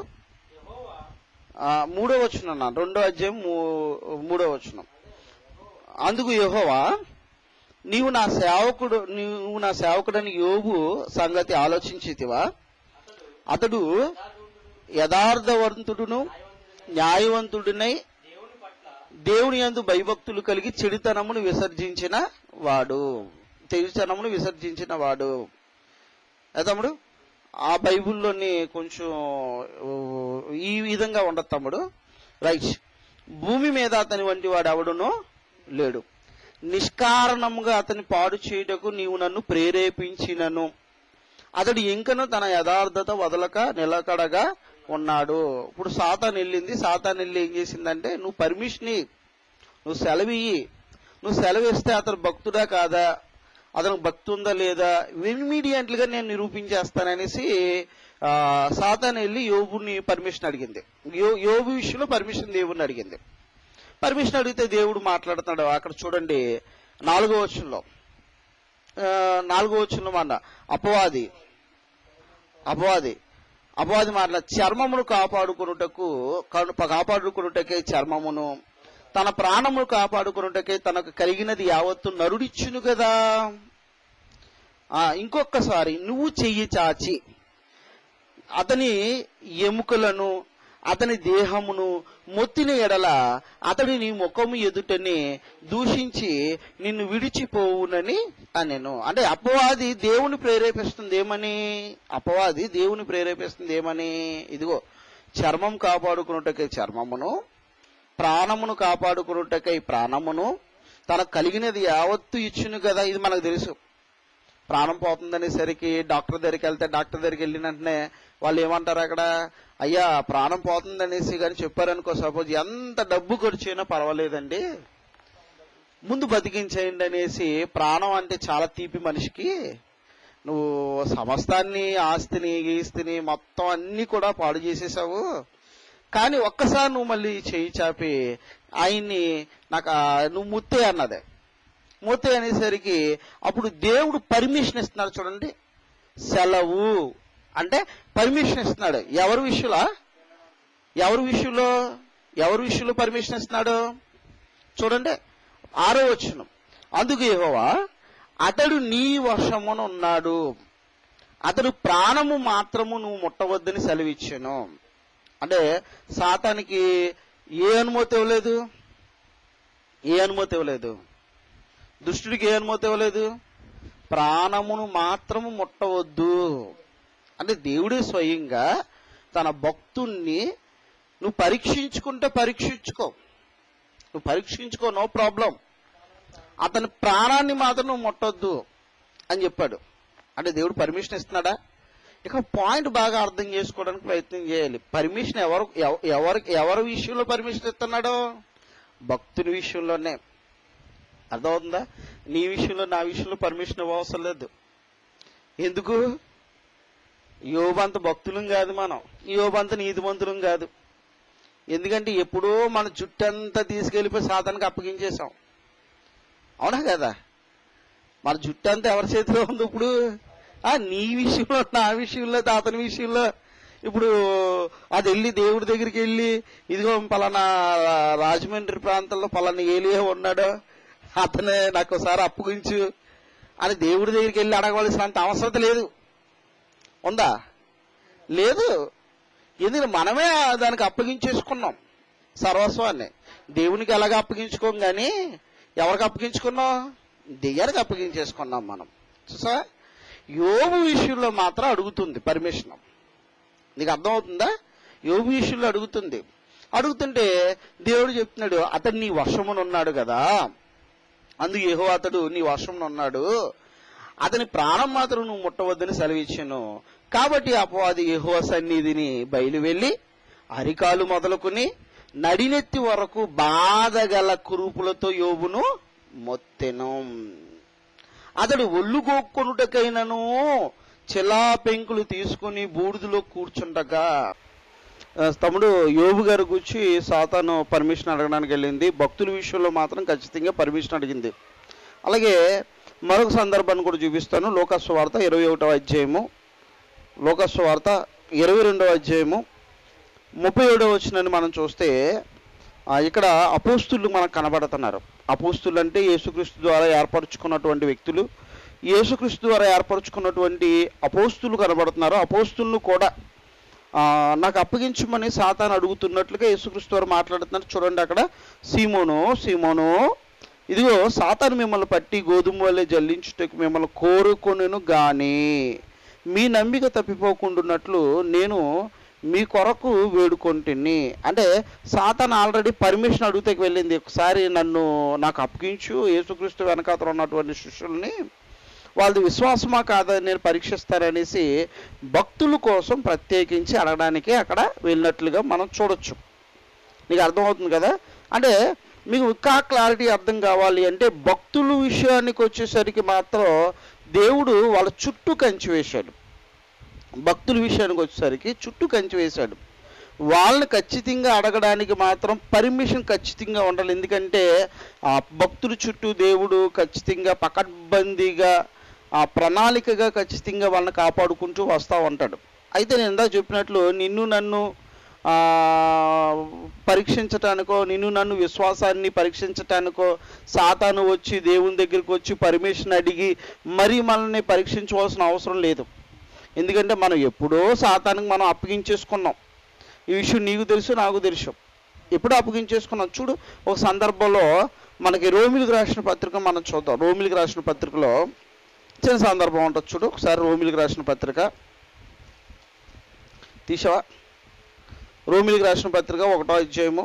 మూడో వచనం, రెండో అధ్యాయం మూడో వచనం. అందుకు యెహోవా, నీవు నా సేవకుడు నీవు నా సేవకుడని యోబు సంగతి ఆలోచించితివా? అతడు యథార్థవంతుడును న్యాయవంతుడినై దేవుని యందు భయభక్తులు కలిగి చెడుతనమును విసర్జించిన వాడు చెడుతనమును విసర్జించిన వాడు తమ్ముడు. ఆ బైబిల్లోని కొంచెం ఈ విధంగా ఉండదు తమ్ముడు. రైట్. భూమి మీద అతని వంటి వాడు ఎవడునో లేడు. నిష్కారణముగా అతని పాడు చేయుటకు నీవు నన్ను ప్రేరేపించినను అతడు ఇంకను తన యథార్థత వదలక నిలకడగా ఉన్నాడు. ఇప్పుడు సాతాను వెళ్ళింది. సాతాను వెళ్ళి ఏం చేసిందంటే, నువ్వు పర్మిషన్ ఇయ్యి, నువ్వు సెలవు ఇయ్యి, నువ్వు సెలవు ఇస్తే అతను భక్తుడా కాదా, అతనికి భక్తి ఉందా లేదా, ఇమ్మీడియట్లుగా నేను నిరూపించేస్తాననేసి ఆ సాతాను వెళ్ళి యోబుని పర్మిషన్ అడిగింది. యో యోబు విషయంలో పర్మిషన్ దేవుడిని అడిగింది. పర్మిషన్ అడిగితే దేవుడు మాట్లాడుతున్నాడు. అక్కడ చూడండి, నాలుగో వచనంలో నాలుగో వచనంలో అన్న అపవాది అపవాది అపవాది మాట్లా చర్మమును కాపాడుకున్నటకు కాపాడుకున్నటకే చర్మమును, తన ప్రాణమును కాపాడుకున్నటకే తనకు కలిగినది యావత్తు నరుడిచ్చును కదా. ఆ ఇంకొకసారి నువ్వు చెయ్యి చాచి అతని ఎముకలను అతని దేహమును మొత్తిన ఎడల అతడి నీ ముఖము ఎదుటనే దూషించి నిన్ను విడిచిపోవునని అనెను. అంటే అపవాది దేవుని ప్రేరేపిస్తుంది ఏమని? అపవాది దేవుని ప్రేరేపిస్తుంది ఏమని? ఇదిగో, చర్మం కాపాడుకున్నటకై చర్మమును, ప్రాణమును కాపాడుకున్నటకై ప్రాణమును, తనకు కలిగినది యావత్తు ఇచ్చును కదా. ఇది మనకు తెలుసు. ప్రాణం పోతుందనేసరికి డాక్టర్ దగ్గరికి వెళ్తే డాక్టర్ దగ్గరికి వెళ్ళిన వెంటనే వాళ్ళు ఏమంటారు అక్కడ, అయ్యా ప్రాణం పోతుందనేసి కానీ చెప్పారనుకో, సపోజ్ ఎంత డబ్బు ఖర్చు అయినా పర్వాలేదండి, ముందు బతికించేయండి అనేసి. ప్రాణం అంటే చాలా తీపి మనిషికి. నువ్వు సమస్తాన్ని, ఆస్తిని గీస్తిని మొత్తం అన్ని కూడా పాడు చేసేసావు, కానీ ఒక్కసారి నువ్వు మళ్ళీ చేయి చాపి ఆయన్ని నాకు నువ్వు ముత్తే అన్నదే. మూతే అనేసరికి అప్పుడు దేవుడు పర్మిషన్ ఇస్తున్నాడు. చూడండి, సెలవు అంటే పర్మిషన్ ఇస్తున్నాడు. ఎవరి విషయంలో ఎవరి విషయంలో ఎవరి విషయంలో పర్మిషన్ ఇస్తున్నాడు చూడండి, ఆరో వచనం. అందుకు యెహోవా అతడు నీ వశమున ఉన్నాడు, అతడు ప్రాణము మాత్రము నువ్వు ముట్టవద్దని సెలవిచ్చాను. అంటే సాతానికి ఏ అనుమతి ఇవ్వలేదు, ఏ అనుమతి ఇవ్వలేదు. దుష్టుడికి ఏ అనుమతి ఇవ్వలేదు, ప్రాణమును మాత్రము ముట్టవద్దు. అంటే దేవుడే స్వయంగా తన భక్తుణ్ణి నువ్వు పరీక్షించుకుంటే పరీక్షించుకో, నువ్వు పరీక్షించుకో, నో ప్రాబ్లం, అతని ప్రాణాన్ని మాత్రం నువ్వు ముట్టొద్దు అని చెప్పాడు. అంటే దేవుడు పర్మిషన్ ఇస్తున్నాడా? ఇక పాయింట్ బాగా అర్థం చేసుకోవడానికి ప్రయత్నం చేయాలి. పర్మిషన్ ఎవరు ఎవరి ఎవరి విషయంలో పర్మిషన్ ఇస్తున్నాడో? భక్తుని విషయంలోనే. అర్థమవుతుందా? నీ విషయంలో నా విషయంలో పర్మిషన్ ఇవ్వవసరం లేదు. ఎందుకు? యోబంత భక్తులం కాదు మనం, యోబంత నీతిమంతులం కాదు. ఎందుకంటే ఎప్పుడో మన జుట్టంతా తీసుకెళ్ళిపోయి సాతానికి అప్పగించేసాం. అవునా కదా? మన జుట్టంతా ఎవరి చేతిలో ఉంది ఇప్పుడు? ఆ నీ విషయంలో, నా విషయంలో, తాతని విషయంలో. ఇప్పుడు అది వెళ్ళి దేవుడి దగ్గరికి వెళ్ళి, ఇదిగో పలానా రాజమండ్రి ప్రాంతంలో పలానా ఏలియా ఉన్నాడు, అతనే నాకు ఒకసారి అప్పగించు అని దేవుడి దగ్గరికి వెళ్ళి అడగవలసినంత అవసరం లేదు. ఉందా? లేదు. ఎందుకంటే మనమే దానికి అప్పగించేసుకున్నాం సర్వస్వాన్ని. దేవునికి ఎలాగ అప్పగించుకోం, కానీ ఎవరికి అప్పగించుకున్నాం? దెయ్యానికి అప్పగించేసుకున్నాం మనం. చూసా, యోబు విషయంలో మాత్రం అడుగుతుంది పర్మిషన్. నీకు అర్థమవుతుందా? యోబు విషయంలో అడుగుతుంది. అడుగుతుంటే దేవుడు చెప్తున్నాడు, అతడు నీ వశమున ఉన్నాడు కదా, అందుకు యెహోవా అతడు నీ వశమున ఉన్నాడు, అతని ప్రాణం మాత్రం నువ్వు ముట్టవద్దని సెలవిచ్చాను. కాబట్టి అపవాది యెహోవా సన్నిధిని బయలు వెళ్ళి అరికాలు మొదలుకుని నడినెత్తి వరకు బాధగల కురుపులతో యోబును మొత్తెను. అతడు ఒళ్ళు గోక్కొనుటకైనను చిలా పెంకులు తీసుకుని బూడిదలో కూర్చుండగా. తమ్ముడు, యోబు గారి గురించి సాతాను పర్మిషన్ అడగడానికి వెళ్ళింది. భక్తుల విషయంలో మాత్రం ఖచ్చితంగా పర్మిషన్ అడిగింది. అలాగే మరొక సందర్భాన్ని కూడా చూపిస్తాను. లోకాసు వార్త ఇరవై ఒకటవ అధ్యాయము లోకాసు వార్త ఇరవై రెండవ అధ్యాయము ముప్పై ఏడవ వచనాన్ని మనం చూస్తే ఇక్కడ అపోస్తులు మనకు కనబడుతున్నారు. అపోస్తులు అంటే యేసుక్రీస్తు ద్వారా ఏర్పరచుకున్నటువంటి వ్యక్తులు, యేసుక్రీస్తు ద్వారా ఏర్పరచుకున్నటువంటి అపోస్తులు కనబడుతున్నారు. అపోస్తులను కూడా నాకు అప్పగించమని సాతాను అడుగుతున్నట్లుగా యేసుక్రీస్తు వారు మాట్లాడుతున్నారు. చూడండి అక్కడ, సీమోను సీమోను ఇదిగో సాతాను మిమ్మల్ని పట్టి గోధుమ వల్లే జల్లించుటకు మిమ్మల్ని కోరుకొనెను గాని మీ నమ్మిక తప్పిపోకుండాన్నట్లు నేను మీ కొరకు వేడుకొంటిని. అంటే సాతాను ఆల్రెడీ పర్మిషన్ అడుగుతకి వెళ్ళింది, ఒకసారి నన్ను నాకు అప్పగించు, యేసుక్రీస్తు వెనకాతలు ఉన్నటువంటి శిష్యుల్ని, వాళ్ళది విశ్వాసమా కాదని నేను పరీక్షిస్తారనేసి భక్తుల కోసం ప్రత్యేకించి అడగడానికి అక్కడ వెళ్ళినట్లుగా మనం చూడొచ్చు. నీకు అర్థమవుతుంది కదా? అంటే మీకు ఇంకా క్లారిటీ అర్థం కావాలి అంటే భక్తుల విషయానికి వచ్చేసరికి మాత్రం దేవుడు వాళ్ళ చుట్టూ కంచి వేశాడు. భక్తుల విషయానికి వచ్చేసరికి చుట్టూ కంచి వేశాడు. వాళ్ళని ఖచ్చితంగా అడగడానికి మాత్రం పర్మిషన్ ఖచ్చితంగా ఉండాలి. ఎందుకంటే ఆ భక్తుల చుట్టూ దేవుడు ఖచ్చితంగా పకడ్బందీగా ఆ ప్రణాళికగా ఖచ్చితంగా వాళ్ళని కాపాడుకుంటూ వస్తూ ఉంటాడు. అయితే నేను ఇందాక చెప్పినట్లు నిన్ను నన్ను పరీక్షించటానికో, నిన్ను నన్ను విశ్వాసాన్ని పరీక్షించటానికో సాతాను వచ్చి దేవుని దగ్గరికి వచ్చి పర్మిషన్ అడిగి మరీ మనల్ని పరీక్షించవలసిన అవసరం లేదు. ఎందుకంటే మనం ఎప్పుడో సాతానికి మనం అప్పగించేసుకున్నాం. ఈ విషయం నీకు తెలుసు, నాకు తెలుసు. ఎప్పుడో అప్పగించేసుకున్నాం. చూడు, ఒక సందర్భంలో మనకి రోమిలికి రాసిన పత్రిక మనం చూద్దాం. రోమిలికి రాసిన పత్రికలో చిన్న సందర్భం ఉంటుంది. చూడు ఒకసారి, రోమిలికి రాసిన పత్రిక తీసావా? రోమిలికి రాసిన పత్రిక ఒకటో అధ్యాయము,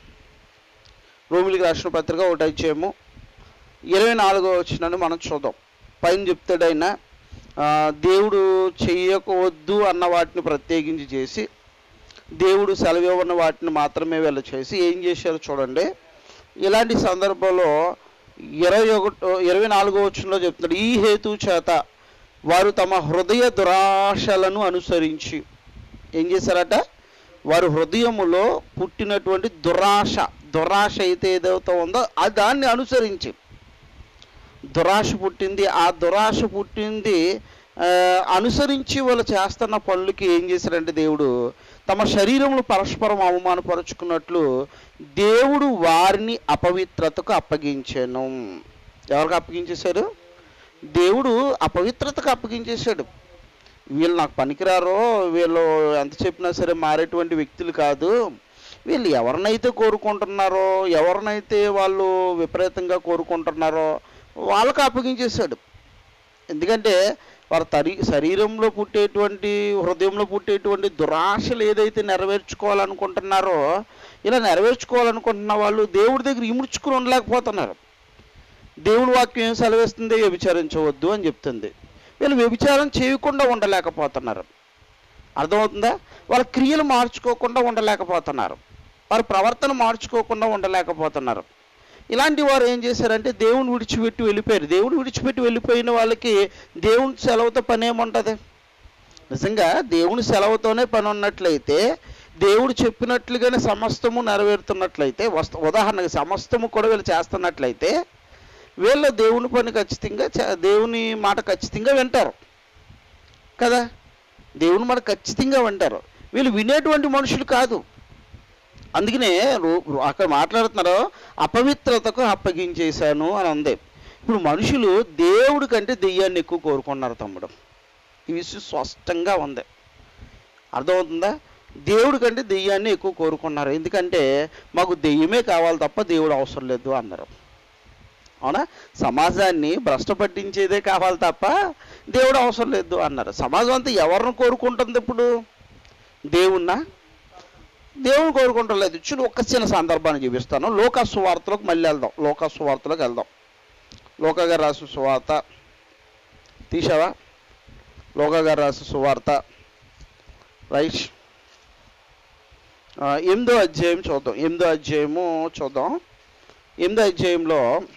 రోమిలికి రాసిన పత్రిక ఒకటో అధ్యాయము ఇరవై నాలుగో వచనాన్ని మనం చూద్దాం. పైన చెప్తాడైనా దేవుడు చెయ్యకవద్దు అన్న వాటిని ప్రత్యేకించి చేసి, దేవుడు సెలవివ్వని వాటిని మాత్రమే వెళ్ళ చేసి ఏం చేశారో చూడండి. ఇలాంటి సందర్భంలో ఇరవై ఒకటో ఇరవై నాలుగో వచనంలో చెప్తున్నాడు, ఈ హేతు చేత వారు తమ హృదయ దురాశలను అనుసరించి ఏం చేశారట? వారు హృదయములో పుట్టినటువంటి దురాశ, దురాశ అయితే ఏదైతే ఉందో ఆ దాన్ని అనుసరించి దురాశ పుట్టింది. ఆ దురాశ పుట్టింది అనుసరించి వాళ్ళు చేస్తున్న పనులకి ఏం చేశారంటే దేవుడు తమ శరీరంలో పరస్పరం అవమానపరుచుకున్నట్లు దేవుడు వారిని అపవిత్రతకు అప్పగించాను. ఎవరికి అప్పగించేశాడు? దేవుడు అపవిత్రతకు అప్పగించేశాడు. వీళ్ళు నాకు పనికిరారో, వీళ్ళు ఎంత చెప్పినా సరే మారేటువంటి వ్యక్తులు కాదు, వీళ్ళు ఎవరినైతే కోరుకుంటున్నారో, ఎవరినైతే వాళ్ళు విపరీతంగా కోరుకుంటున్నారో వాళ్ళకు అప్పగించేశాడు. ఎందుకంటే వారి తరి శరీరంలో పుట్టేటువంటి, హృదయంలో పుట్టేటువంటి దురాశలు ఏదైతే నెరవేర్చుకోవాలనుకుంటున్నారో, ఇలా నెరవేర్చుకోవాలనుకుంటున్న వాళ్ళు దేవుడి దగ్గర ఇముడ్చుకుని ఉండలేకపోతున్నారు. దేవుడి వాక్యం ఏం సెలవిస్తుంది? వ్యభిచారించవద్దు అని చెప్తుంది. వీళ్ళు వ్యభిచారం చేయకుండా ఉండలేకపోతున్నారు. అర్థమవుతుందా? వాళ్ళ క్రియలు మార్చుకోకుండా ఉండలేకపోతున్నారు, వారి ప్రవర్తన మార్చుకోకుండా ఉండలేకపోతున్నారు. ఇలాంటి వారు ఏం చేశారంటే దేవుని విడిచిపెట్టి వెళ్ళిపోయారు. దేవుని విడిచిపెట్టి వెళ్ళిపోయిన వాళ్ళకి దేవుని సెలవుతో పని ఏముంటుంది? నిజంగా దేవుని సెలవుతోనే పని ఉన్నట్లయితే, దేవుడు చెప్పినట్లుగానే సమస్తము నెరవేరుతున్నట్లయితే, వస్త ఉదాహరణకి సమస్తము కూడా వీళ్ళు చేస్తున్నట్లయితే వీళ్ళు దేవుని పని ఖచ్చితంగా, దేవుని మాట ఖచ్చితంగా వింటారు కదా. దేవుని మాట ఖచ్చితంగా వింటారు. వీళ్ళు వినేటువంటి మనుషులు కాదు. అందుకనే అక్కడ మాట్లాడుతున్నారు, అపవిత్రతకు అప్పగించేశాను అని ఉంది. ఇప్పుడు మనుషులు దేవుడి కంటే దెయ్యాన్ని ఎక్కువ కోరుకున్నారు తమ్ముడు. ఈ విషయం స్పష్టంగా ఉంది. అర్థమవుతుందా? దేవుడి కంటే దెయ్యాన్ని ఎక్కువ కోరుకున్నారు. ఎందుకంటే మాకు దెయ్యమే కావాలి తప్ప దేవుడు అవసరం లేదు అన్నారు. అవునా? సమాజాన్ని భ్రష్ట పట్టించేదే కావాలి తప్ప దేవుడు అవసరం లేదు అన్నారు. సమాజం అంతా ఎవరిని కోరుకుంటుంది ఇప్పుడు? దేవుణ్ణా? దేవుని కోరుకుంటలేదు. చూడు, ఒక్క చిన్న సందర్భాన్ని చూపిస్తాను. లోకా సువార్తలకు మళ్ళీ వెళ్దాం. లోకా సువార్తలకు వెళ్దాం. లోకా గారు రాసిన సువార్త తీసావా? లోకా గారు రాసిన సువార్త రైట్, ఎనిమిదో అధ్యాయం చూద్దాం. ఎనిమిదో అధ్యాయము చూద్దాం. ఎనిమిదో అధ్యాయంలో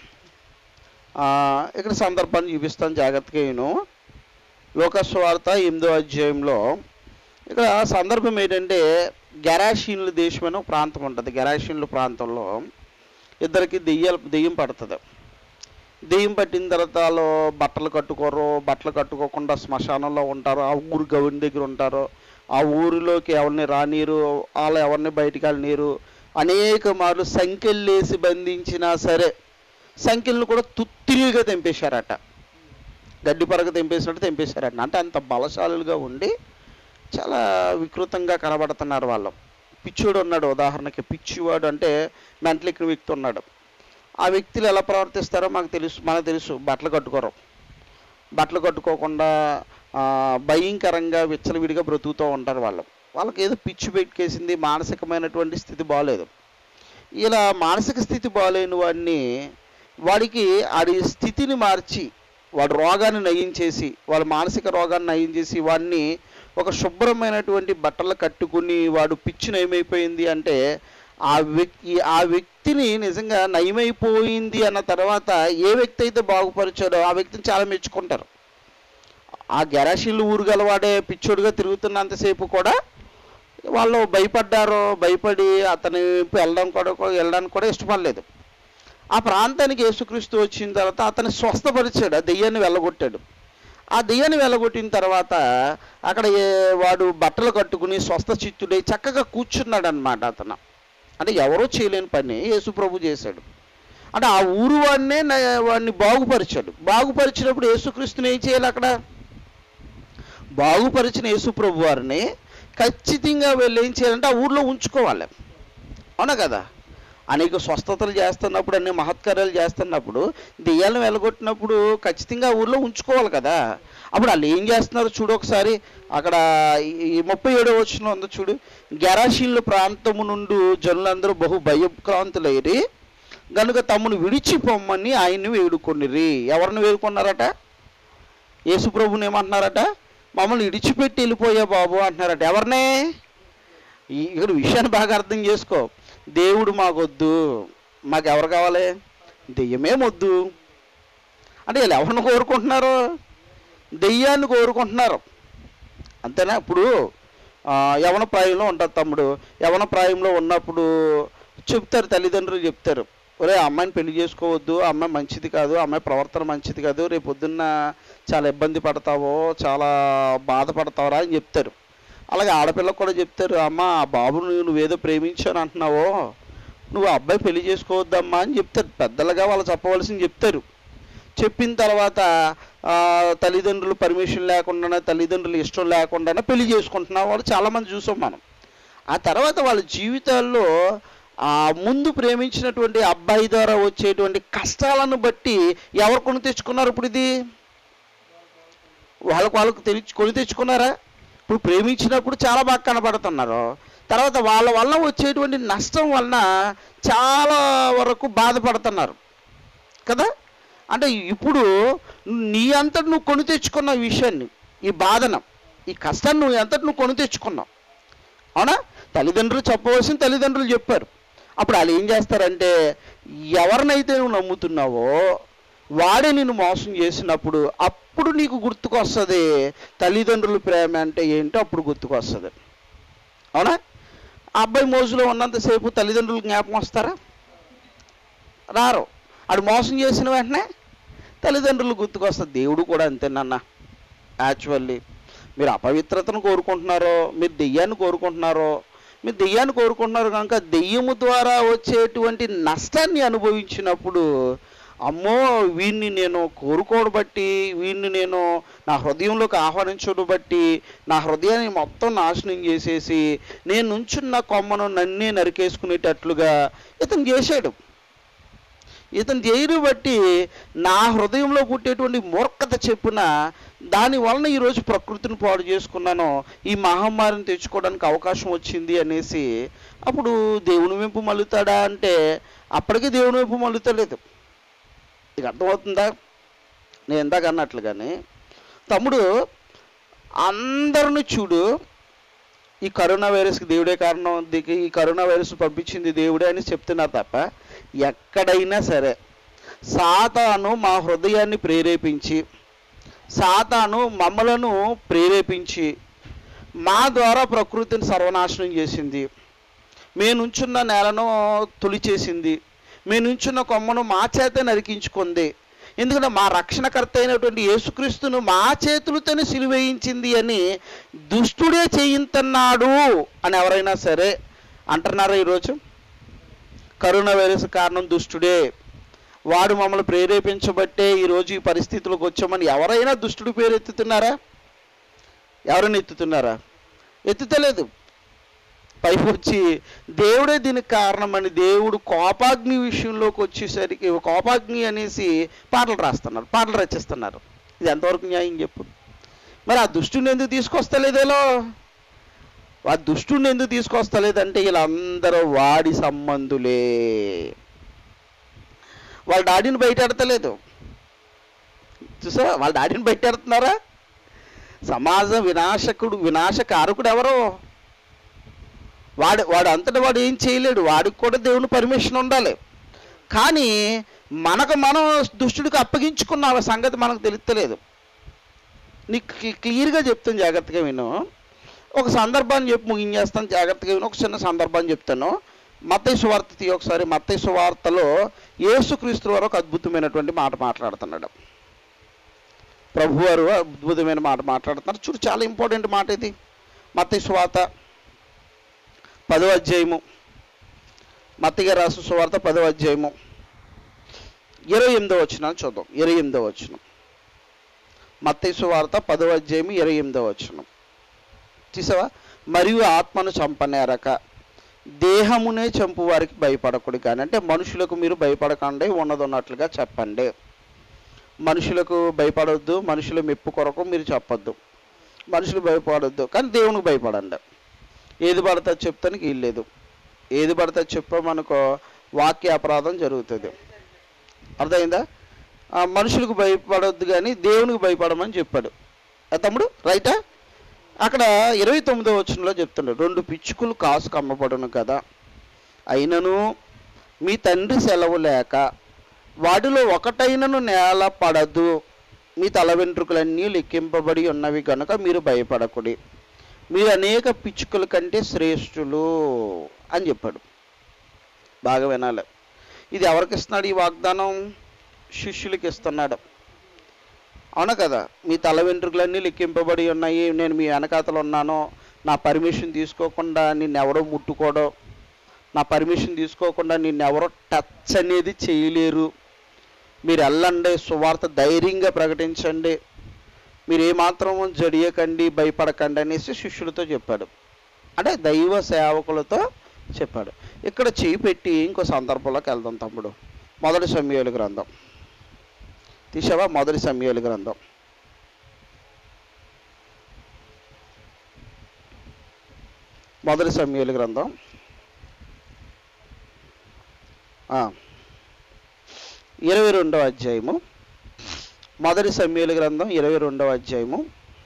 ఇక్కడ సందర్భాన్ని చూపిస్తాను, జాగ్రత్తగా నేను. లోకా సువార్త ఎనిమిదో అధ్యాయంలో ఇక్కడ సందర్భం ఏంటంటే, గెరాషీన్ల దేశం అని ఒక ప్రాంతం ఉంటుంది. గెరాషీన్ల ప్రాంతంలో ఇద్దరికి దెయ్యాలు దెయ్యం పడుతుంది. దెయ్యం పట్టిన తర్వాత వాళ్ళు బట్టలు కట్టుకోరు, బట్టలు కట్టుకోకుండా శ్మశానంలో ఉంటారు. ఆ ఊరు గౌని దగ్గర ఉంటారు. ఆ ఊరిలోకి ఎవరిని రానీరు, వాళ్ళు ఎవరిని బయటికి వెళ్ళనీరు. అనేక మార్లు సంఖ్యలేసి బంధించినా సరే సంఖ్యలను కూడా తుత్తిరిగా తెంపేశారట, గడ్డి పరగ తెంపేసినట్టు తెంపేశారట. అంటే అంత బలశాలుగా ఉండి చాలా వికృతంగా కనబడుతున్నారు వాళ్ళు. పిచ్చోడు ఉన్నాడు, ఉదాహరణకి పిచ్చివాడు అంటే మెంటల్ ఎక్కిన వ్యక్తి ఉన్నాడు. ఆ వ్యక్తులు ఎలా ప్రవర్తిస్తారో మాకు తెలుసు, మనకు తెలుసు. బట్టలు కట్టుకోరు, బట్టలు కట్టుకోకుండా భయంకరంగా విచ్చలవిడిగా బ్రతుకుతూ ఉంటారు వాళ్ళు. వాళ్ళకి ఏదో పిచ్చి పెట్టేసింది, మానసికమైనటువంటి స్థితి బాగోలేదు. ఇలా మానసిక స్థితి బాగలేని వాడిని, వాడికి ఆడి స్థితిని మార్చి వాడి రోగాన్ని నయం చేసి, వాళ్ళ మానసిక రోగాన్ని నయం చేసి వాడిని ఒక శుభ్రమైనటువంటి బట్టలు కట్టుకుని వాడు పిచ్చి నయమైపోయింది అంటే ఆ వ్యక్తి ఆ వ్యక్తిని నిజంగా నయమైపోయింది అన్న తర్వాత ఏ వ్యక్తి అయితే బాగుపరిచాడో ఆ వ్యక్తిని చాలా మెచ్చుకుంటారు. ఆ గెరాషీలు ఊరుగలవాడే పిచ్చోడుగా తిరుగుతున్నంతసేపు కూడా వాళ్ళు భయపడ్డారో, భయపడి అతని వెళ్ళడం కూడా వెళ్ళడానికి కూడా ఇష్టపడలేదు. ఆ ప్రాంతానికి యేసుక్రీస్తు వచ్చిన తర్వాత అతన్ని స్వస్థపరిచాడు, ఆ దెయ్యాన్ని వెళ్ళగొట్టాడు. ఆ దెయ్యాన్ని వెళ్ళగొట్టిన తర్వాత అక్కడ వాడు బట్టలు కట్టుకుని స్వస్థ చిత్తుడై చక్కగా కూర్చున్నాడు అనమాట. అతను అంటే ఎవరో చేయలేని పని యేసు ప్రభు చేశాడు. అంటే ఆ ఊరు వాడినే వాడిని బాగుపరిచాడు. బాగుపరిచినప్పుడు యేసుక్రీస్తుని ఏం చేయాలి? అక్కడ బాగుపరిచిన యేసు ప్రభు వారిని ఖచ్చితంగా వీళ్ళు ఏం చేయాలంటే ఆ ఊర్లో ఉంచుకోవాలి. అవునా కదా? అనేక స్వస్థతలు చేస్తున్నప్పుడు, అన్ని మహత్కార్యాలు చేస్తున్నప్పుడు, దెయ్యాలను వెళ్ళగొట్టినప్పుడు ఖచ్చితంగా ఊర్లో ఉంచుకోవాలి కదా. అప్పుడు వాళ్ళు ఏం చేస్తున్నారు చూడు ఒకసారి. అక్కడ ఈ ముప్పై ఏడో వచనం ఉంది చూడు. గెరాషీన్ల ప్రాంతము నుండి జనులందరూ బహు భయభ్రాంతులైరి గనుక తమ్మును విడిచిపోమ్మని ఆయన్ని వేడుకొనిరి. ఎవరిని వేడుకున్నారట? యేసుప్రభుని ఏమంటున్నారట? మమ్మల్ని విడిచిపెట్టి వెళ్ళిపోయా బాబు అంటున్నారట. ఎవరినే? ఇక్కడ విషయాన్ని బాగా అర్థం చేసుకో. దేవుడు మాకొద్దు, మాకు ఎవరు కావాలి? దెయ్యమేమొద్దు. అంటే వీళ్ళు ఎవరిని కోరుకుంటున్నారు? దెయ్యాన్ని కోరుకుంటున్నారు, అంతేనా? ఇప్పుడు యవన ప్రాయంలో ఉంటారు తమ్ముడు. యవన ప్రాయంలో ఉన్నప్పుడు చెప్తారు, తల్లిదండ్రులు చెప్తారు, ఒరే అమ్మాయిని పెళ్లి చేసుకోవద్దు, అమ్మాయి మంచిది కాదు, అమ్మాయి ప్రవర్తన మంచిది కాదు, రేపు పొద్దున్న చాలా ఇబ్బంది పడతావో, చాలా బాధపడతావరా అని చెప్తారు. అలాగే ఆడపిల్లకు కూడా చెప్తారు, అమ్మ ఆ బాబును నువ్వేదో ప్రేమించాను అంటున్నావో, నువ్వు అబ్బాయి పెళ్లి చేసుకోవద్దమ్మా అని చెప్తారు. పెద్దలుగా వాళ్ళు చెప్పవలసింది చెప్తారు. చెప్పిన తర్వాత తల్లిదండ్రులు పర్మిషన్ లేకుండానే, తల్లిదండ్రులు ఇష్టం లేకుండానే పెళ్లి చేసుకుంటున్న వాళ్ళు చాలామంది చూసాం మనం. ఆ తర్వాత వాళ్ళ జీవితాల్లో ఆ ముందు ప్రేమించినటువంటి అబ్బాయి ద్వారా వచ్చేటువంటి కష్టాలను బట్టి ఎవరు కొని తెచ్చుకున్నారు? ఇప్పుడు ఇది వాళ్ళకు వాళ్ళకు తెచ్చి కొని తెచ్చుకున్నారా? ఇప్పుడు ప్రేమించినప్పుడు చాలా బాగా కనబడుతున్నారు, తర్వాత వాళ్ళ వల్ల వచ్చేటువంటి నష్టం వలన చాలా వరకు బాధపడుతున్నారు కదా. అంటే ఇప్పుడు నీ అంతటి నువ్వు కొని తెచ్చుకున్న విషయాన్ని, ఈ బాధన, ఈ కష్టాన్ని నువ్వు అంతటి నువ్వు కొని తెచ్చుకున్నావు. అవునా? తల్లిదండ్రులు చెప్పవలసిన తల్లిదండ్రులు చెప్పారు. అప్పుడు వాళ్ళు ఏం చేస్తారంటే, ఎవరినైతే నువ్వు నమ్ముతున్నావో వాడే నిన్ను మోసం చేసినప్పుడు అప్పుడు నీకు గుర్తుకొస్తుంది తల్లిదండ్రుల ప్రేమ అంటే ఏంటో, అప్పుడు గుర్తుకొస్తుంది. అవునా? ఆ అబ్బాయి మోజులో ఉన్నంతసేపు తల్లిదండ్రులు జ్ఞాపకం వస్తారా? రారు. ఆడు మోసం చేసిన వెంటనే తల్లిదండ్రులు గుర్తుకొస్తుంది. దేవుడు కూడా అంతేనన్న. యాక్చువల్లీ మీరు అపవిత్రతను కోరుకుంటున్నారో, మీరు దెయ్యాన్ని కోరుకుంటున్నారో, మీరు దెయ్యాన్ని కోరుకుంటున్నారు కనుక దెయ్యము ద్వారా వచ్చేటువంటి నష్టాన్ని అనుభవించినప్పుడు, అమ్మో వీడిని నేను కోరుకోవడం బట్టి, వీడిని నేను నా హృదయంలోకి ఆహ్వానించడం బట్టి నా హృదయాన్ని మొత్తం నాశనం చేసేసి నేను నుంచున్న కొమ్మను నన్నే నరికేసుకునేటట్లుగా ఇతను చేశాడు. ఇతను చేయడం బట్టి నా హృదయంలో పుట్టేటువంటి మూర్ఖత చెప్పున దాని వలన ఈరోజు ప్రకృతిని పాడు చేసుకున్నాను, ఈ మహమ్మారిని తెచ్చుకోవడానికి అవకాశం వచ్చింది అనేసి అప్పుడు దేవుని వైపు మళ్ళుతాడా అంటే అప్పటికీ దేవుని వైపు మళ్ళుతలేదు. ఇక అర్థమవుతుందా? నేను ఇందాక అన్నట్లుగానే తమ్ముడు, అందరిని చూడు, ఈ కరోనా వైరస్కి దేవుడే కారణం, ఈ కరోనా వైరస్ పంపించింది దేవుడే అని చెప్తున్నారు తప్ప ఎక్కడైనా సరే సాతాను మా హృదయాన్ని ప్రేరేపించి, సాతాను మమ్మలను ప్రేరేపించి మా ద్వారా ప్రకృతిని సర్వనాశనం చేసింది, మేనుంచున్న నేలను తొలిచేసింది, మేనుంచున్న కొమ్మను మా చేతే నరికించుకుంది, ఎందుకంటే మా రక్షణకర్త అయినటువంటి యేసుక్రీస్తును మా చేతులతోనే సిలువేయించింది అని దుష్టుడే చేయించున్నాడు అని ఎవరైనా సరే అంటున్నారా? ఈరోజు కరోనా వైరస్ కారణం దుష్టుడే, వాడు మమ్మల్ని ప్రేరేపించబట్టే ఈరోజు ఈ పరిస్థితులకు వచ్చామని ఎవరైనా దుష్టుడి పేరు ఎత్తుతున్నారా? ఎవరైనా ఎత్తుతున్నారా? ఎత్తుతలేదు. పైపు వచ్చి దేవుడే దీనికి కారణమని దేవుడు కోపాగ్ని విషయంలోకి వచ్చేసరికి కోపాగ్ని అనేసి పాటలు రాస్తున్నారు, పాటలు రచిస్తున్నారు. ఇది ఎంతవరకు న్యాయం చెప్పు? మరి ఆ దుష్టుని ఎందుకు తీసుకొస్తలేదేలో? ఆ దుష్టుని ఎందుకు తీసుకొస్తలేదంటే వీళ్ళందరూ వాడి సంబంధులే. వాళ్ళ డాడీని బయటెడతలేదు. చూసా, వాళ్ళ డాడీని బయటెడుతున్నారా? సమాజ వినాశకుడు వినాశకారకుడు ఎవరో? వాడు వాడు అంతటా వాడు ఏం చేయలేడు. వాడికి కూడా దేవుని పర్మిషన్ ఉండాలి. కానీ మనకు మనం దుష్టుడికి అప్పగించుకున్న సంగతి మనకు తెలుస్తలేదు. నీకు క్లియర్గా చెప్తాను, జాగ్రత్తగా విను. ఒక సందర్భాన్ని చెప్పి ముగించేస్తాను, జాగ్రత్తగా విను. ఒక చిన్న సందర్భాన్ని చెప్తాను. మత్తయి సువార్త తీ ఒకసారి. మత్తయి సువార్తలో యేసుక్రీస్తు వారు ఒక అద్భుతమైనటువంటి మాట మాట్లాడుతున్నాడు. ప్రభువారు అద్భుతమైన మాట మాట్లాడుతున్నారు. చూడు, చాలా ఇంపార్టెంట్ మాట ఇది. మత్తయి సువార్త పదో అధ్యాయము, మత్తయి గారు రాసిన సువార్త పదో అధ్యాయము ఇరవై ఎనిమిదో వచనం చూద్దాం. ఇరవై ఎనిమిదో వచనం, మత్తయి సువార్త పదో అధ్యాయము ఇరవై ఎనిమిదో వచనం చూసావా? మరియు ఆత్మను చంపనేరక దేహమునే చంపు వారికి భయపడకూడదు కానీ, అంటే మనుషులకు మీరు భయపడకండి, ఉన్నది ఉన్నట్లుగా చెప్పండి. మనుషులకు భయపడొద్దు, మనుషుల మెప్పు కొరకు మీరు చెప్పొద్దు. మనుషులు భయపడొద్దు కానీ దేవునికి భయపడండి. ఏది పడితే చెప్తానికి వీల్లేదు. ఏది పడితే చెప్పామనుకో వాక్య అపరాధం జరుగుతుంది. అర్థమైందా? మనుషులకు భయపడొద్దు కానీ దేవునికి భయపడమని చెప్పాడు తమ్ముడు, రైటా? అక్కడ ఇరవై తొమ్మిదో వచనంలో చెప్తున్నాడు, రెండు పిచ్చుకలు కాసు కమ్మబడును కదా, అయినను మీ తండ్రి సెలవు లేక వాటిలో ఒకటైనను నేల పడదు. మీ తల వెంట్రుకలన్నీ లెక్కింపబడి ఉన్నవి కనుక మీరు భయపడకుడి, మీరు అనేక పిచ్చుకల కంటే శ్రేష్ఠులు అని చెప్పాడు. బాగా వినాలి. ఇది ఎవరికి ఇస్తున్నాడు ఈ వాగ్దానం? శిష్యులకి ఇస్తున్నాడు. అవునా కదా? మీ తల వెంట్రుకలన్నీ లెక్కింపబడి ఉన్నాయి, నేను మీ వెనకాతలు ఉన్నాను, నా పర్మిషన్ తీసుకోకుండా నిన్నెవరో ముట్టుకోవడం, నా పర్మిషన్ తీసుకోకుండా నిన్నెవరో టచ్ అనేది చేయలేరు, మీరు వెళ్ళండి, సువార్త ధైర్యంగా ప్రకటించండి, మీరు ఏమాత్రం జడియకండి, భయపడకండి అనేసి శిష్యులతో చెప్పాడు. అంటే దైవ సేవకులతో చెప్పాడు. ఇక్కడ చేయి పెట్టి ఇంకో సందర్భంలోకి వెళ్దాం తమ్ముడు. మొదటి సమూయేలు గ్రంథం తీసావా? మొదటి సమూయేలు గ్రంథం మొదటి సమూయేలు గ్రంథం ఇరవై రెండవ అధ్యాయము. మొదటి సమూయేలు గ్రంథం ఇరవై రెండవ అధ్యాయము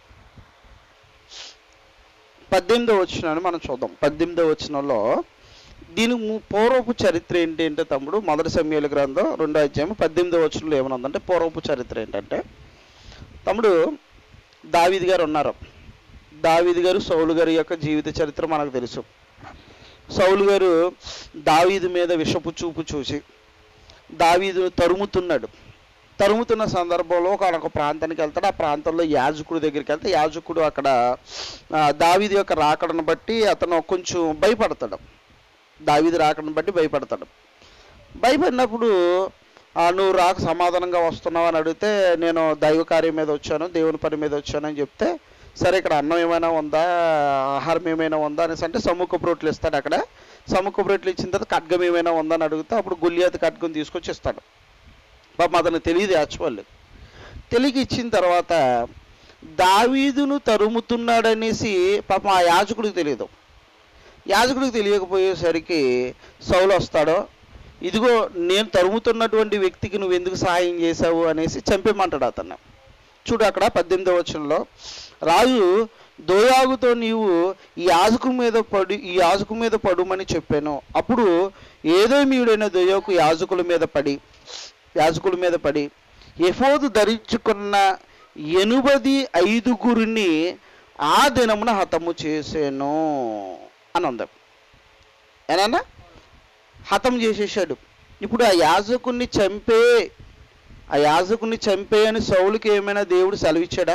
పద్దెనిమిదవ వచనాన్ని మనం చూద్దాం. పద్దెనిమిదవ వచనంలో దీని పూర్వపు చరిత్ర ఏంటి అంటే తమ్ముడు, మొదటి సమూయేలు గ్రంథం రెండో అధ్యాయం పద్దెనిమిదవ వచనంలో ఏమైనా ఉందంటే పూర్వపు చరిత్ర ఏంటంటే తమ్ముడు, దావీదు గారు ఉన్నారు. దావీదు గారు సౌలు గారి యొక్క జీవిత చరిత్ర మనకు తెలుసు. సౌలు గారు దావీదు మీద విషపు చూపు చూసి దావీదు తరుముతున్నాడు. తరుముతున్న సందర్భంలో ఒక ప్రాంతానికి వెళ్తాడు. ఆ ప్రాంతంలో యాజకుడి దగ్గరికి వెళ్తే యాజకుడు అక్కడ దావీదు యొక్క రాకడను బట్టి అతను కొంచెం భయపడతాడు. దావీదు రాకడను బట్టి భయపడతాడు. భయపడినప్పుడు నువ్వు రాక సమాధానంగా వస్తున్నావు అని అడిగితే, నేను దైవ కార్యం మీద వచ్చాను, దేవుని పని మీద వచ్చాను అని చెప్తే, సరే ఇక్కడ అన్నం ఏమైనా ఉందా, ఆహారం ఏమైనా ఉందా అనేసి అంటే సముఖపు రొట్టెలు ఇస్తాడు. అక్కడ సముఖపు రొట్టెలు ఇచ్చిన తర్వాత ఖడ్గం ఏమైనా ఉందని అడిగితే అప్పుడు గొల్లియాతు ఖడ్గం తీసుకొచ్చి ఇస్తాడు. పాపం అతను తెలియదు, యాక్చువల్లీ తెలియక ఇచ్చిన తర్వాత దావీదును తరుముతున్నాడనేసి పాపం ఆ యాజకుడికి తెలియదు. యాజకుడికి తెలియకపోయేసరికి సౌలు వస్తాడో, ఇదిగో నేను తరుముతున్నటువంటి వ్యక్తికి నువ్వు ఎందుకు సహాయం చేశావు అనేసి చంపేమంటాడు అతన్ని. చూడు అక్కడ పద్దెనిమిదవ వచనంలో, రాజు దోయాగుతో నీవు ఈ యాజకు మీద పడి ఈ యాజకు మీద పడుమని చెప్పాను. అప్పుడు ఏదోమీయుడైన దోయాకు యాజకుల మీద పడి యాజకుల మీద పడి ఎఫోదు ధరించుకున్న ఎనుబది ఐదుగురిని ఆ దినమున హతము చేసాను అని ఉంది. ఏనన్నా హతం చేసేసాడు. ఇప్పుడు ఆ యాజకుని చంపే ఆ యాజకుని చంపే అని సౌలుకి ఏమైనా దేవుడు సెలవిచ్చాడా?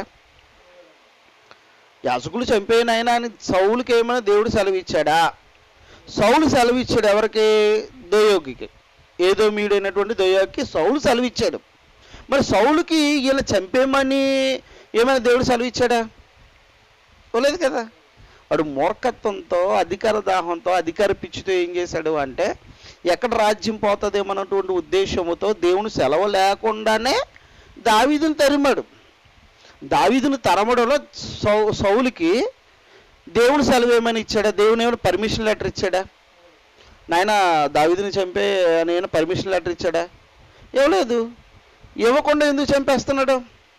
యాజకులు చంపేనైనా అని సౌలుకి ఏమైనా దేవుడు సెలవిచ్చాడా? సౌలు సెలవిచ్చాడు ఎవరికి? దోయోగికి. ఏదో మీడైనటువంటి దోయాకి సౌలు సెలవిచ్చాడు. మరి సౌలుకి వీళ్ళ చంపేమని ఏమైనా దేవుడు సెలవిచ్చాడా? పోలేదు కదా. వాడు మూర్ఖత్వంతో, అధికార దాహంతో, అధికార పిచ్చితో ఏం చేశాడు అంటే, ఎక్కడ రాజ్యం పోతుందేమన్నటువంటి ఉద్దేశంతో దేవుని సెలవు లేకుండానే దావీదును తరిమాడు. దావీదును తరమడంలో సౌ సౌలుకి దేవుడు సెలవు ఏమైనా ఇచ్చాడా? దేవుని ఏమైనా పర్మిషన్ లెటర్ ఇచ్చాడా? నాయన దావీదుని చంపే నేను పర్మిషన్ లెటర్ ఇచ్చాడా? ఇవ్వలేదు. ఇవ్వకుండా ఎందుకు చంపేస్తున్నాడు?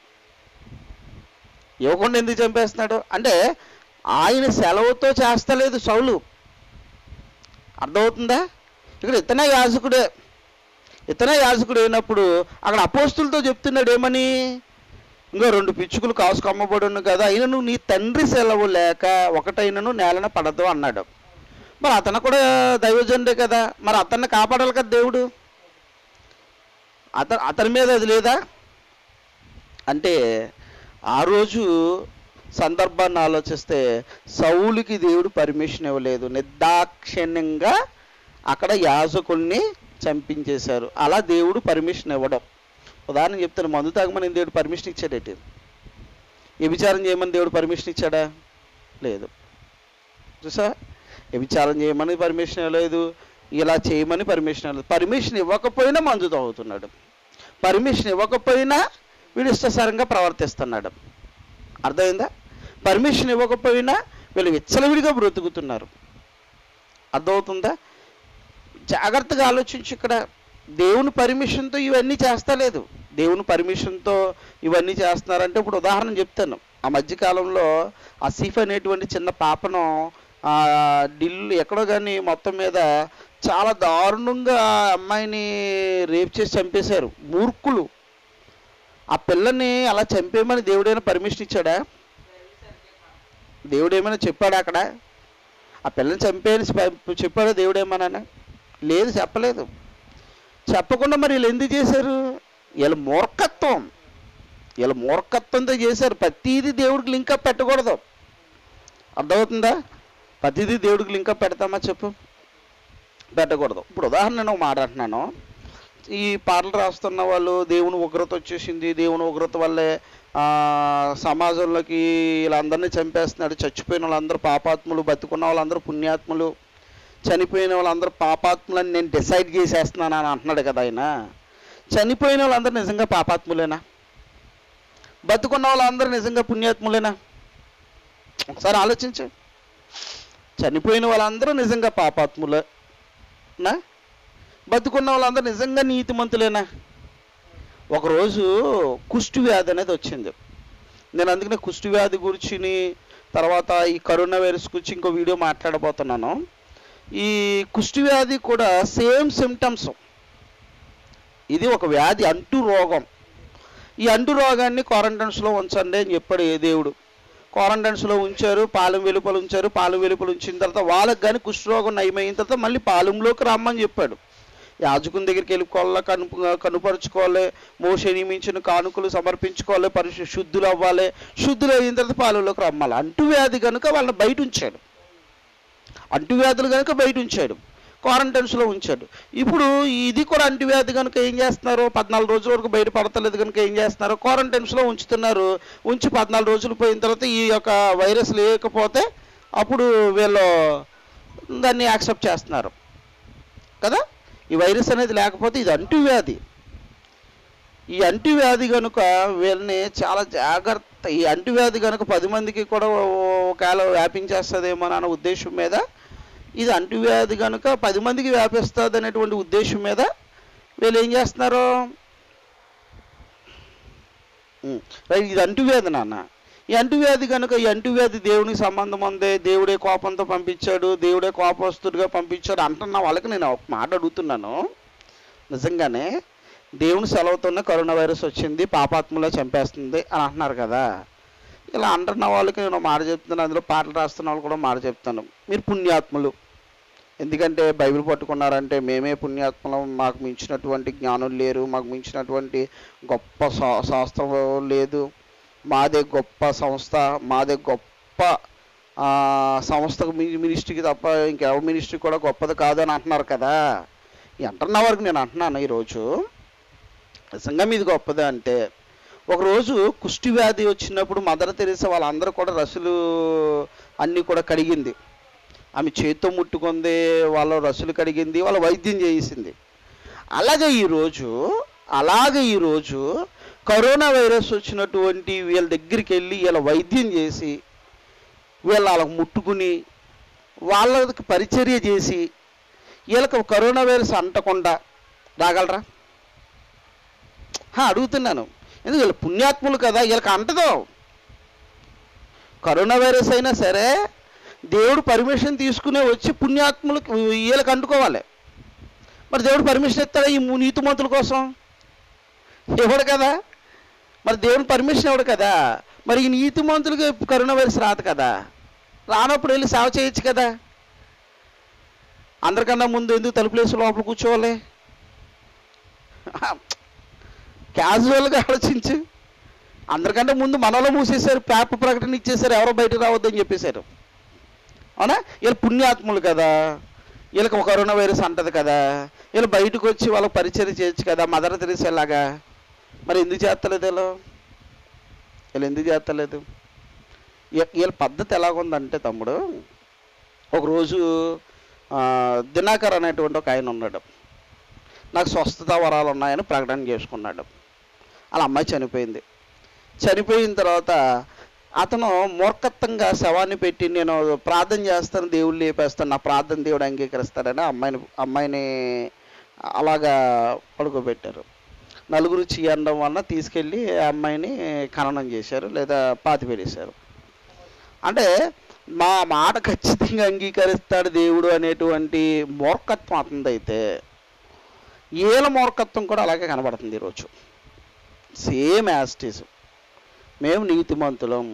ఇవ్వకుండా ఎందుకు చంపేస్తున్నాడు అంటే ఆయన సెలవుతో చేస్తలేదు సౌలు. అర్థమవుతుందా? ఇక్కడ ఇతనే యాజకుడే. ఇతనే యాజకుడు అయినప్పుడు అక్కడ అపోస్తులతో చెప్తున్నాడు ఏమని, ఇంకో రెండు పిచ్చుకులు కాసుకు అమ్మబడును కదా, అయినా నువ్వు నీ తండ్రి సెలవు లేక ఒకటైనను నేలన పడదు అన్నాడు. మరి అతను కూడా దైవజనుడే కదా, మరి అతన్ని కాపాడాలి కదా దేవుడు. అత అతని మీద అది లేదా అంటే, ఆ రోజు సందర్భాన్ని ఆలోచిస్తే సౌలుకి దేవుడు పర్మిషన్ ఇవ్వలేదు. నిర్దాక్షిణ్యంగా అక్కడ యాజకుల్ని చంపించేశారు. అలా దేవుడు పర్మిషన్ ఇవ్వడం. ఉదాహరణ చెప్తాను, మందు తాగమని దేవుడు పర్మిషన్ ఇచ్చాడేంటి? వ్యభిచారం చేయమని దేవుడు పర్మిషన్ ఇచ్చాడా? లేదు. చూసా, వ్యభిచారం చేయమని పర్మిషన్ ఇవ్వలేదు, ఇలా చేయమని పర్మిషన్ ఇవ్వలేదు. పర్మిషన్ ఇవ్వకపోయినా మందు తాగుతున్నాడు, పర్మిషన్ ఇవ్వకపోయినా వీడు ఇష్టసారంగా ప్రవర్తిస్తున్నాడు. అర్థమైందా? పర్మిషన్ ఇవ్వకపోయినా వీళ్ళు విచ్చలవిడిగా బ్రతుకుతున్నారు. అర్థమవుతుందా? జాగ్రత్తగా ఆలోచించి, ఇక్కడ దేవుని పర్మిషన్తో ఇవన్నీ చేస్తలేదు. దేవుని పర్మిషన్తో ఇవన్నీ చేస్తున్నారంటే, ఇప్పుడు ఉదాహరణ చెప్తాను. ఆ మధ్యకాలంలో ఆ సీఫ్ అనేటువంటి చిన్న పాపను ఢిల్లీ ఎక్కడో కానీ మొత్తం మీద చాలా దారుణంగా అమ్మాయిని రేప్ చేసి చంపేశారు మూర్ఖులు. ఆ పిల్లని అలా చంపేయమని దేవుడైనా పర్మిషన్ ఇచ్చాడా? దేవుడు ఏమైనా చెప్పాడా? అక్కడ ఆ పిల్లని చంపేయని చెప్పాడా దేవుడేమన్నా? లేదు, చెప్పలేదు. చెప్పకుండా మరి వీళ్ళు ఎందుకు చేశారు? వీళ్ళ మూర్ఖత్వం, వీళ్ళ మూర్ఖత్వంతో చేశారు. ప్రతిదీ దేవుడికి లింకప్ పెట్టకూడదు. అర్థమవుతుందా? ప్రతిదీ దేవుడికి లింకప్ పెడతామా చెప్పు? పెట్టకూడదు. ఇప్పుడు ఉదాహరణ నేను ఒక మాట అంటున్నాను. ఈ పాటలు రాస్తున్న వాళ్ళు దేవుని ఉగ్రత వచ్చేసింది, దేవుని ఉగ్రత వల్లే సమాజంలోకి వీళ్ళందరినీ చంపేస్తున్నాడు, చచ్చిపోయిన వాళ్ళందరూ పాపాత్ములు, బతుకున్న వాళ్ళందరూ పుణ్యాత్ములు, చనిపోయిన వాళ్ళందరూ పాపాత్ములని నేను డిసైడ్ చేసేస్తున్నాను అని అంటున్నాడు కదా ఆయన. చనిపోయిన వాళ్ళందరూ నిజంగా పాపాత్ములేనా? బతుకున్న వాళ్ళందరూ నిజంగా పుణ్యాత్ములేనా? ఒకసారి ఆలోచించు. చనిపోయిన వాళ్ళందరూ నిజంగా పాపాత్ములేనా? బతుకున్న వాళ్ళందరూ నిజంగా నీతిమంతులేనా? ఒకరోజు కుష్టు వ్యాధి అనేది వచ్చింది. నేను అందుకనే కుష్టు వ్యాధి గురించి, తర్వాత ఈ కరోనా వైరస్ గురించి ఇంకో వీడియో మాట్లాడబోతున్నాను. ఈ కుష్టు వ్యాధి కూడా సేమ్ సిమ్టమ్స్. ఇది ఒక వ్యాధి, అంటు రోగం. ఈ అంటు రోగాన్ని క్వారంటైన్స్లో ఉంచండి అని చెప్పాడు ఏ దేవుడు. క్వారంటైన్స్లో ఉంచారు, పాలెం వెలుపలు ఉంచారు. పాలెం వెలుపలు ఉంచిన తర్వాత వాళ్ళకి కానీ కుష్ఠరోగం నయమైన తర్వాత మళ్ళీ పాలెంలోకి రమ్మని చెప్పాడు. యాజకుని దగ్గరికి వెళ్ళుకోవాలి, కను కనుపరుచుకోవాలి, మోషే నియమించిన కానుకలు సమర్పించుకోవాలి, పరిశు శుద్ధులు అవ్వాలి. శుద్ధులు అయిన తర్వాత పాలెంలోకి రమ్మాలి. అంటువ్యాధి కనుక వాళ్ళని బయట ఉంచాడు. అంటువ్యాధులు కనుక బయట ఉంచాడు, క్వారంటైన్స్లో ఉంచాడు. ఇప్పుడు ఇది కూడా అంటువ్యాధి కనుక ఏం చేస్తున్నారు? పద్నాలుగు రోజుల వరకు బయట పడతలేదు కనుక ఏం చేస్తున్నారు? క్వారంటైన్స్లో ఉంచుతున్నారు. ఉంచి పద్నాలుగు రోజులు పోయిన తర్వాత ఈ యొక్క వైరస్ లేకపోతే అప్పుడు వీళ్ళు దాన్ని యాక్సెప్ట్ చేస్తున్నారు కదా. ఈ వైరస్ అనేది లేకపోతే ఇది అంటువ్యాధి. ఈ అంటువ్యాధి కనుక వీళ్ళని చాలా జాగ్రత్త, ఈ అంటువ్యాధి కనుక పది మందికి కూడా ఒకవేళ వ్యాపించేస్తుందేమో అన్న ఉద్దేశం మీద, ఇది అంటువ్యాధి కనుక పది మందికి వ్యాపిస్తుంది అనేటువంటి ఉద్దేశం మీద వీళ్ళు ఏం చేస్తున్నారు? ఇది అంటువ్యాధి నాన్న. ఈ అంటువ్యాధి కనుక, ఈ అంటువ్యాధి దేవునికి సంబంధం ఉంది, దేవుడే కోపంతో పంపించాడు, దేవుడే కోపస్తుడిగా పంపించాడు అంటున్న వాళ్ళకి నేను ఒక మాట అడుగుతున్నాను. నిజంగానే దేవుని సెలవుతోనే కరోనా వైరస్ వచ్చింది, పాపాత్మలో చంపేస్తుంది అని అంటున్నారు కదా. ఇలా అంటున్న వాళ్ళకి నేను మాట చెప్తున్నాను, అందులో పాటలు రాస్తున్న వాళ్ళు కూడా మాట చెప్తాను. మీరు పుణ్యాత్ములు, ఎందుకంటే బైబిల్ పట్టుకున్నారంటే మేమే పుణ్యాత్మలం, మాకు మించినటువంటి జ్ఞానులు లేరు, మాకు మించినటువంటి గొప్ప శాస్త్రం లేదు, మాదే గొప్ప సంస్థ, మాదే గొప్ప సంస్థకు మినిస్ట్రీకి తప్ప ఇంకెవరి మినిస్ట్రీ కూడా గొప్పది కాదు అని అంటున్నారు కదా. ఎంటన్న వరకు నేను అంటున్నాను ఈరోజు నిజంగా మీది గొప్పదే అంటే, ఒకరోజు కుష్టి వ్యాధి వచ్చినప్పుడు మదర్ తెరీసా వాళ్ళందరూ కూడా రసులు అన్నీ కూడా కడిగింది. ఆమె చేతితో ముట్టుకుంది, వాళ్ళ రసులు కడిగింది, వాళ్ళ వైద్యం చేసింది. అలాగే ఈరోజు అలాగే ఈరోజు కరోనా వైరస్ వచ్చినటువంటి వీళ్ళ దగ్గరికి వెళ్ళి వీళ్ళ వైద్యం చేసి వీళ్ళ వాళ్ళకి ముట్టుకుని వాళ్ళకి పరిచర్య చేసి వీళ్ళకి కరోనా వైరస్ అంటకుండా రాగలరా? అడుగుతున్నాను. ఎందుకు వీళ్ళు పుణ్యాత్ములు కదా, వీళ్ళకి అంటదో. కరోనా వైరస్ అయినా సరే దేవుడు పర్మిషన్ తీసుకునే వచ్చి పుణ్యాత్ములకు వీళ్ళకి అంటుకోవాలి. మరి దేవుడు పర్మిషన్ ఇస్తాడా ఈ నీతిమంతుల కోసం? ఇవ్వడు కదా. మరి దేవుడు పర్మిషన్ ఇవ్వడు కదా. మరి ఈ నీతిమంతులకి కరోనా వైరస్ రాదు కదా. రానప్పుడు వెళ్ళి సేవ చేయొచ్చు కదా. అందరికన్నా ముందు ఎందుకు తలుపులేసి లోపల కూర్చోవాలి? క్యాజువల్గా ఆలోచించు. అందరికంటే ముందు మనలో మూసేశారు, పేపర్ ప్రకటన ఇచ్చేశారు, ఎవరో బయటకు రావద్దని చెప్పేశారు. అవునా? వీళ్ళు పుణ్యాత్ములు కదా, వీళ్ళకి ఒక కరోనా వైరస్ అంటది కదా, వీళ్ళు బయటకు వచ్చి వాళ్ళకి పరిచయం చేయొచ్చు కదా మదర్ తెరీసా లాగా. మరి ఎందుకు చేస్తలేదు వీళ్ళు వీళ్ళు ఎందుకు చేస్తలేదు? వీళ్ళ పద్ధతి ఎలాగుందంటే తమ్ముడు, ఒకరోజు దినాకర్ అనేటువంటి ఒక ఆయన ఉన్నాడు. నాకు స్వస్థత వరాలు ఉన్నాయని ప్రకటన చేసుకున్నాడు. వాళ్ళ అమ్మాయి చనిపోయింది. చనిపోయిన తర్వాత అతను మూర్ఖత్వంగా శవాన్ని పెట్టి నేను ప్రార్థన చేస్తాను, దేవుళ్ళు లేపేస్తాను, నా ప్రార్థన దేవుడు అంగీకరిస్తాడని అమ్మాయిని అమ్మాయిని అలాగా పడుకోబెట్టారు. నలుగురు చీయడం వలన తీసుకెళ్ళి ఆ అమ్మాయిని ఖననం చేశారు లేదా పాతిపెట్టేశారు. అంటే మా మాట ఖచ్చితంగా అంగీకరిస్తాడు దేవుడు అనేటువంటి మూర్ఖత్వం అతనిదైతే, ఏల మూర్ఖత్వం కూడా అలాగే కనబడుతుంది ఈరోజు. సేమ్ యాస్టీస్. మేము నీతిమంతులం,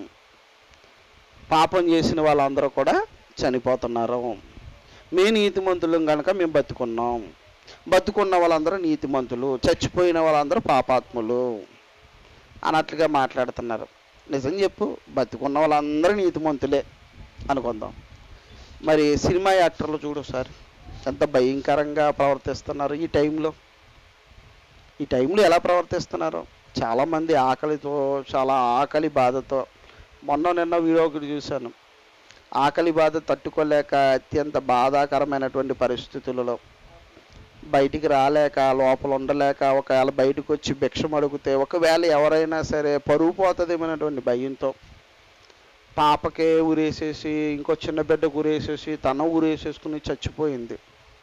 పాపం చేసిన వాళ్ళందరూ కూడా చనిపోతున్నారు, మేము నీతిమంతులం కనుక మేము బతుకున్నాం, బతుకున్న వాళ్ళందరూ నీతిమంతులు, చచ్చిపోయిన వాళ్ళందరూ పాపాత్ములు అన్నట్లుగా మాట్లాడుతున్నారు. నిజం చెప్పు, బతుకున్న వాళ్ళందరూ నీతిమంతులే అనుకుందాం. మరి సినిమా యాక్టర్లు చూడు సార్ ఎంత భయంకరంగా ప్రవర్తిస్తున్నారు ఈ టైంలో. ఈ టైంలో ఎలా ప్రవర్తిస్తున్నారు? చాలామంది ఆకలితో, చాలా ఆకలి బాధతో, మొన్న నిన్న వీడియో ఒకటి చూశాను. ఆకలి బాధ తట్టుకోలేక అత్యంత బాధాకరమైనటువంటి పరిస్థితులలో బయటికి రాలేక, లోపల ఉండలేక, ఒకవేళ బయటకు వచ్చి భిక్షం అడిగితే ఒకవేళ ఎవరైనా సరే పరువు పోతుందేమనేటువంటి భయంతో పాపకే ఊరేసేసి, ఇంకో చిన్న బిడ్డకు ఊరేసేసి, తన ఊరేసేసుకుని చచ్చిపోయింది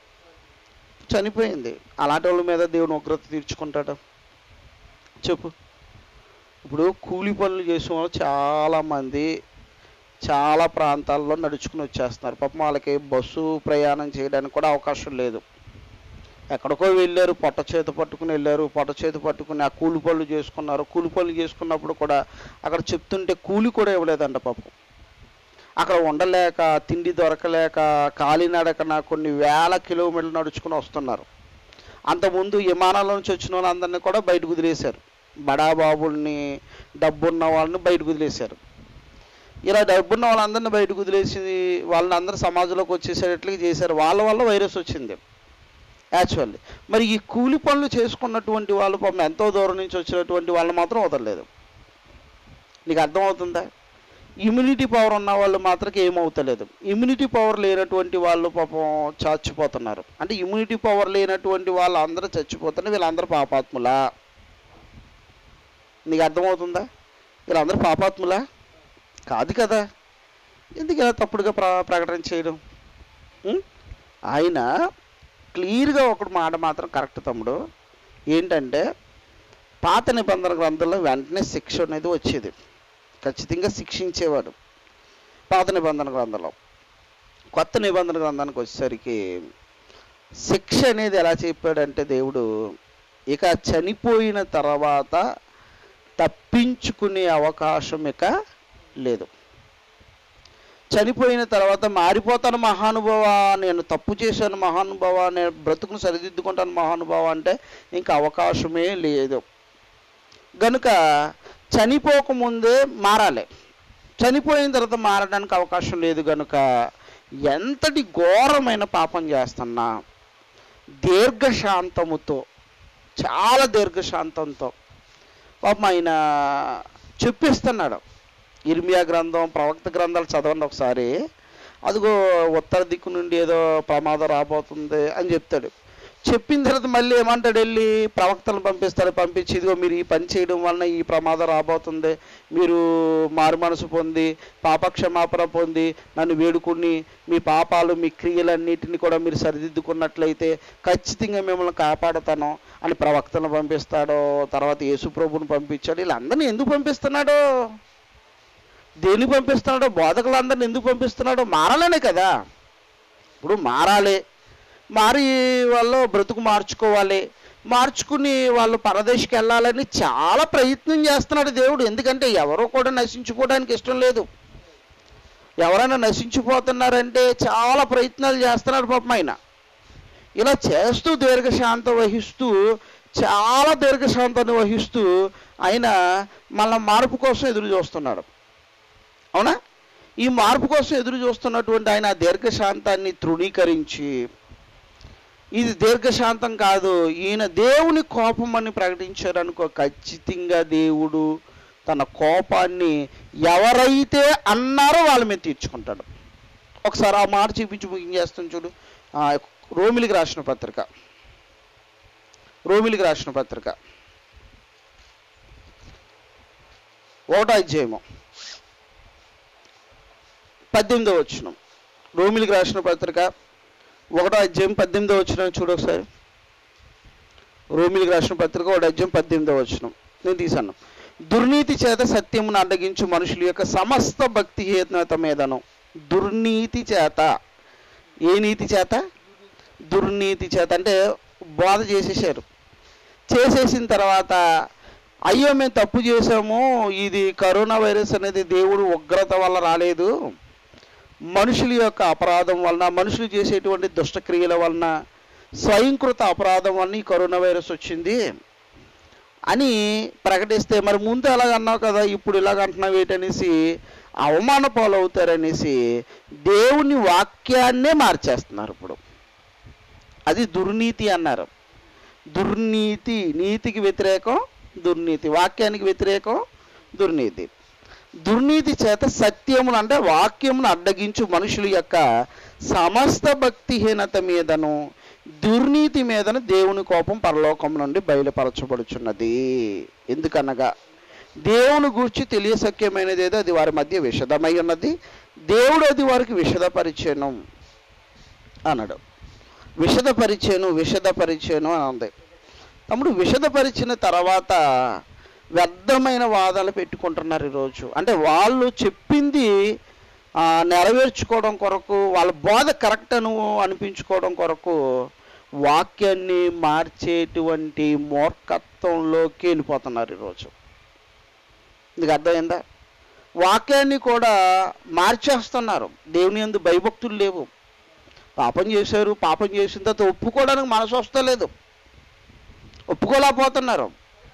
చనిపోయింది అలాంటి వాళ్ళ మీద దేవుని ఉగ్రత తీర్చుకుంటాడు చెప్పు? ఇప్పుడు కూలి పనులు చేసే వాళ్ళు చాలామంది చాలా ప్రాంతాల్లో నడుచుకుని వచ్చేస్తున్నారు. పాపం వాళ్ళకి బస్సు ప్రయాణం చేయడానికి కూడా అవకాశం లేదు. ఎక్కడికో వెళ్ళారు, పొట్ట చేతి పట్టుకుని వెళ్ళారు, పొట్ట చేతి పట్టుకుని ఆ కూలి పనులు చేసుకున్నారు. కూలి పనులు చేసుకున్నప్పుడు కూడా అక్కడ చెప్తుంటే కూలి కూడా ఇవ్వలేదంట పాపం. అక్కడ ఉండలేక, తిండి దొరకలేక, కాలినడకన కొన్ని వేల కిలోమీటర్లు నడుచుకుని వస్తున్నారు. అంతకుముందు విమానాల నుంచి వచ్చిన వాళ్ళందరినీ కూడా బయటకు వదిలేశారు. బడాబాబుల్ని, డబ్బున్న వాళ్ళని బయటకు వదిలేశారు. ఇలా డబ్బున్న వాళ్ళందరినీ బయటకు వదిలేసి వాళ్ళని అందరూ సమాజంలోకి వచ్చేసేటట్లుగా చేశారు. వాళ్ళ వల్ల వైరస్ వచ్చింది యాక్చువల్లీ. మరి ఈ కూలి పనులు చేసుకున్నటువంటి వాళ్ళు పాపం ఎంతో దూరం నుంచి వచ్చినటువంటి వాళ్ళు మాత్రం వదలలేదు. నీకు అర్థమవుతుందా? ఇమ్యూనిటీ పవర్ ఉన్న వాళ్ళు మాత్రం ఏమవుతలేదు. ఇమ్యూనిటీ పవర్ లేనటువంటి వాళ్ళు పాపం చచ్చిపోతున్నారు. అంటే ఇమ్యూనిటీ పవర్ లేనటువంటి వాళ్ళు అందరూ చచ్చిపోతున్నారు. వీళ్ళందరూ పాపాత్ములా? నీకు అర్థమవుతుందా? వీళ్ళందరూ పాపాత్ములా? కాదు కదా. ఎందుకు ఇలా తప్పుడుగా ప్ర ప్రకటన చేయడం? ఆయన క్లియర్గా ఒకటి మాట మాత్రం కరెక్ట్ తమ్ముడు. ఏంటంటే పాత నిబంధన గ్రంథంలో వెంటనే శిక్ష అనేది వచ్చేది, ఖచ్చితంగా శిక్షించేవాడు పాత నిబంధన గ్రంథంలో. కొత్త నిబంధన గ్రంథానికి వచ్చేసరికి శిక్ష అనేది ఎలా చెప్పాడంటే దేవుడు, ఇక చనిపోయిన తర్వాత తప్పించుకునే అవకాశం ఇక లేదు. చనిపోయిన తర్వాత మారిపోతాను మహానుభావ, నేను తప్పు చేశాను మహానుభావ, నేను బ్రతుకును సరిదిద్దుకుంటాను మహానుభావ అంటే ఇంకా అవకాశమే లేదు. గనుక చనిపోకముందే మారాలి. చనిపోయిన తర్వాత మారడానికి అవకాశం లేదు. కనుక ఎంతటి ఘోరమైన పాపం చేస్తున్నా, దీర్ఘశాంతముతో, చాలా దీర్ఘశాంతంతో పాపం ఆయన చెప్పిస్తున్నాడు. ఇర్మియా గ్రంథం, ప్రవక్త గ్రంథాలు చదవండి ఒకసారి. అదిగో ఉత్తర దిక్కు నుండి ఏదో ప్రమాదం రాబోతుంది అని చెప్తాడు. చెప్పిన తర్వాత మళ్ళీ ఏమంటాడు, వెళ్ళి ప్రవక్తలను పంపిస్తాడు. పంపించి ఇదిగో మీరు ఈ పని చేయడం వలన ఈ ప్రమాదం రాబోతుంది, మీరు మారు మనసు పొంది పాపక్షమాపణ పొంది నన్ను వేడుకుని మీ పాపాలు మీ క్రియలన్నిటిని కూడా మీరు సరిదిద్దుకున్నట్లయితే ఖచ్చితంగా మిమ్మల్ని కాపాడుతాను అని ప్రవక్తలను పంపిస్తాడు. తర్వాత యేసుప్రభుని పంపించాడు. వీళ్ళందరినీ ఎందుకు పంపిస్తున్నాడు? దేనికి పంపిస్తున్నాడో? బోధకులందరిని ఎందుకు పంపిస్తున్నాడో? మారాలనే కదా. ఇప్పుడు మారాలి, మారి వాళ్ళు బ్రతుకు మార్చుకోవాలి, మార్చుకుని వాళ్ళు పరదేశికి వెళ్ళాలని చాలా ప్రయత్నం చేస్తున్నాడు దేవుడు. ఎందుకంటే ఎవరో కూడా నశించుకోవడానికి ఇష్టం లేదు. ఎవరైనా నశించిపోతున్నారంటే చాలా ప్రయత్నాలు చేస్తున్నాడు పాపం ఆయన. ఇలా చేస్తూ దీర్ఘశాంతం వహిస్తూ, చాలా దీర్ఘశాంతాన్ని వహిస్తూ ఆయన మళ్ళీ మార్పు కోసం ఎదురు చూస్తున్నాడు. అవునా? ఈ మార్పు కోసం ఎదురు చూస్తున్నటువంటి ఆయన దీర్ఘశాంతాన్ని తృణీకరించి, ఇది దీర్ఘశాంతం కాదు, ఈయన దేవుని కోపం అని ప్రకటించారు అనుకో, ఖచ్చితంగా దేవుడు తన కోపాన్ని ఎవరైతే అన్నారో వాళ్ళ మీద తీర్చుకుంటాడు. ఒకసారి ఆ మాట చూపించి ముగించేస్తాను చూడు. రోమిలికి రాసిన పత్రిక, రోమిలికి రాసిన పత్రిక ఒకటో అధ్యాయము పద్దెనిమిదో వచనం. రోమిలికి రాసిన పత్రిక ఒకటో అధ్యాయం పద్దెనిమిదో వచనం చూడు ఒకసారి. రోమిలికి రాసిన పత్రిక ఒకటో అధ్యాయం పద్దెనిమిదో వచనం నేను తీసాను. దుర్నీతి చేత సత్యమును అడ్డగించు మనుషుల యొక్క సమస్త భక్తిహీనత మీదను. దుర్నీతి చేత, ఏ నీతి చేత? దుర్నీతి చేత. అంటే బోధ చేసేసారు. చేసేసిన తర్వాత అయ్యో మేము తప్పు చేసాము, ఇది కరోనా వైరస్ అనేది దేవుడు ఉగ్రత వల్ల రాలేదు, మనుషుల యొక్క అపరాధం వలన, మనుషులు చేసేటువంటి దుష్టక్రియల వలన, స్వయంకృత అపరాధం వలన ఈ కరోనా వైరస్ వచ్చింది అని ప్రకటిస్తే, మరి ముందు ఎలాగన్నావు కదా ఇప్పుడు ఇలాగ అంటున్నావు ఏంటనేసి అవమాన పాలవుతారనేసి దేవుని వాక్యాన్నే మార్చేస్తున్నారు. ఇప్పుడు అది దుర్నీతి అన్నారు. దుర్నీతి, నీతికి వ్యతిరేకం దుర్నీతి, వాక్యానికి వ్యతిరేకం దుర్నీతి. దుర్నీతి చేత సత్యమును అంటే వాక్యమును అడ్డగించు మనుషుల యొక్క సమస్త భక్తిహీనత మీదను దుర్నీతి మీదను దేవుని కోపం పరలోకం నుండి బయలుపరచబడుచున్నది. ఎందుకనగా దేవుని గూర్చి తెలియసఖ్యమైనది ఏదో అది వారి మధ్య విషదమై ఉన్నది, దేవుడు అది వారికి విషదపరిచేను అన్నాడు. విషదపరిచేను విషదపరిచేను అని ఉంది. తమ్ముడు, విషదపరిచిన తర్వాత వ్యర్థమైన వాదాలు పెట్టుకుంటున్నారు ఈరోజు. అంటే వాళ్ళు చెప్పింది నెరవేర్చుకోవడం కొరకు, వాళ్ళ బోధ కరెక్ట్ అను అనిపించుకోవడం కొరకు వాక్యాన్ని మార్చేటువంటి మూర్ఖత్వంలోకి వెళ్ళిపోతున్నారు ఈరోజు. నీకు అర్థమైందా? వాక్యాన్ని కూడా మార్చేస్తున్నారు. దేవుని యందు భయభక్తులు లేవు. పాపం చేశారు, పాపం చేసిన తర్వాత ఒప్పుకోవడానికి మనసు వస్తలేదు, ఒప్పుకోలేకపోతున్నారు.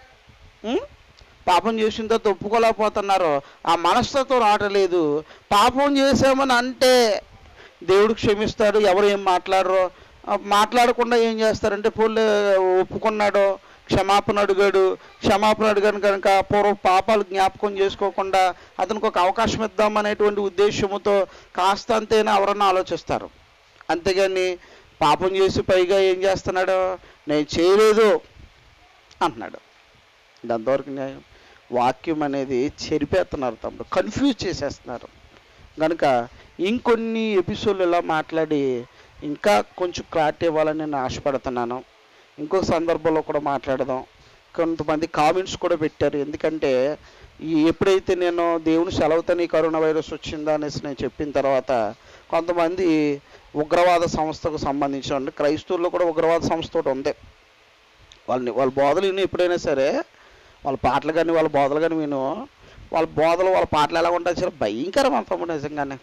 పాపం చేసిన తర్వాత ఒప్పుకోలేకపోతున్నారు, ఆ మనస్తత్వం రావట్లేదు. పాపం చేసామని అంటే దేవుడు క్షమిస్తాడు, ఎవరు ఏం మాట్లాడరో. మాట్లాడకుండా ఏం చేస్తారంటే పోలే ఒప్పుకున్నాడో క్షమాపణ అడిగాడు, క్షమాపణ అడిగాను కనుక పూర్వ పాపాలు జ్ఞాపకం చేసుకోకుండా అతనికి ఒక అవకాశం ఇద్దామనేటువంటి ఉద్దేశంతో కాస్త అంతేనా ఎవరన్నా ఆలోచిస్తారు. అంతేగాని పాపం చేసి పైగా ఏం చేస్తున్నాడు, నేను చేయలేదు అంటున్నాడు. దాంతవరకు న్యాయం. వాక్యం అనేది చెరిపేస్తున్నారు తమ్ముడు, కన్ఫ్యూజ్ చేసేస్తున్నారు. కనుక ఇంకొన్ని ఎపిసోడ్లు ఇలా మాట్లాడి ఇంకా కొంచెం క్లారిటీ ఇవ్వాలని నేను ఆశపడుతున్నాను. ఇంకొక సందర్భంలో కూడా మాట్లాడదాం. కొంతమంది కామెంట్స్ కూడా పెట్టారు. ఎందుకంటే ఈ ఎప్పుడైతే నేను దేవుని సెలవుతని కరోనా వైరస్ వచ్చిందా అనేసి నేను చెప్పిన తర్వాత కొంతమంది ఉగ్రవాద సంస్థకు సంబంధించిన క్రైస్తవుల్లో కూడా ఉగ్రవాద సంస్థ ఒకటి ఉంది. వాళ్ళని వాళ్ళ బోధలు విని ఎప్పుడైనా సరే వాళ్ళ పాటలు కానీ వాళ్ళ బోధలు కానీ విను, వాళ్ళ బోధలు వాళ్ళ పాటలు ఎలా ఉంటాయి చాలా భయంకరం అంతము. నిజంగానే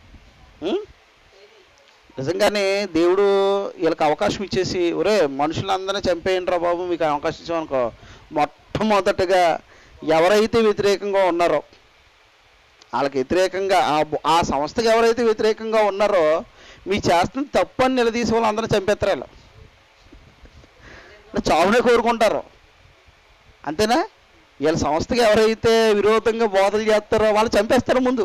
నిజంగానే దేవుడు వీళ్ళకి అవకాశం ఇచ్చేసి ఒరే మనుషులందరినీ చంపేయండి రా బాబు మీకు అవకాశం ఇచ్చామనుకో, మొట్టమొదటిగా ఎవరైతే వ్యతిరేకంగా ఉన్నారో వాళ్ళకి వ్యతిరేకంగా ఆ సంస్థకి ఎవరైతే వ్యతిరేకంగా ఉన్నారో మీ చేస్తున్న తప్పు అని నిలదీసి వాళ్ళు అందరినీ చంపేస్తారు. చావునే కోరుకుంటారు. అంతేనా? వీళ్ళ సంస్థకి ఎవరైతే విరోధంగా బోధలు చేస్తారో వాళ్ళు చంపేస్తారు ముందు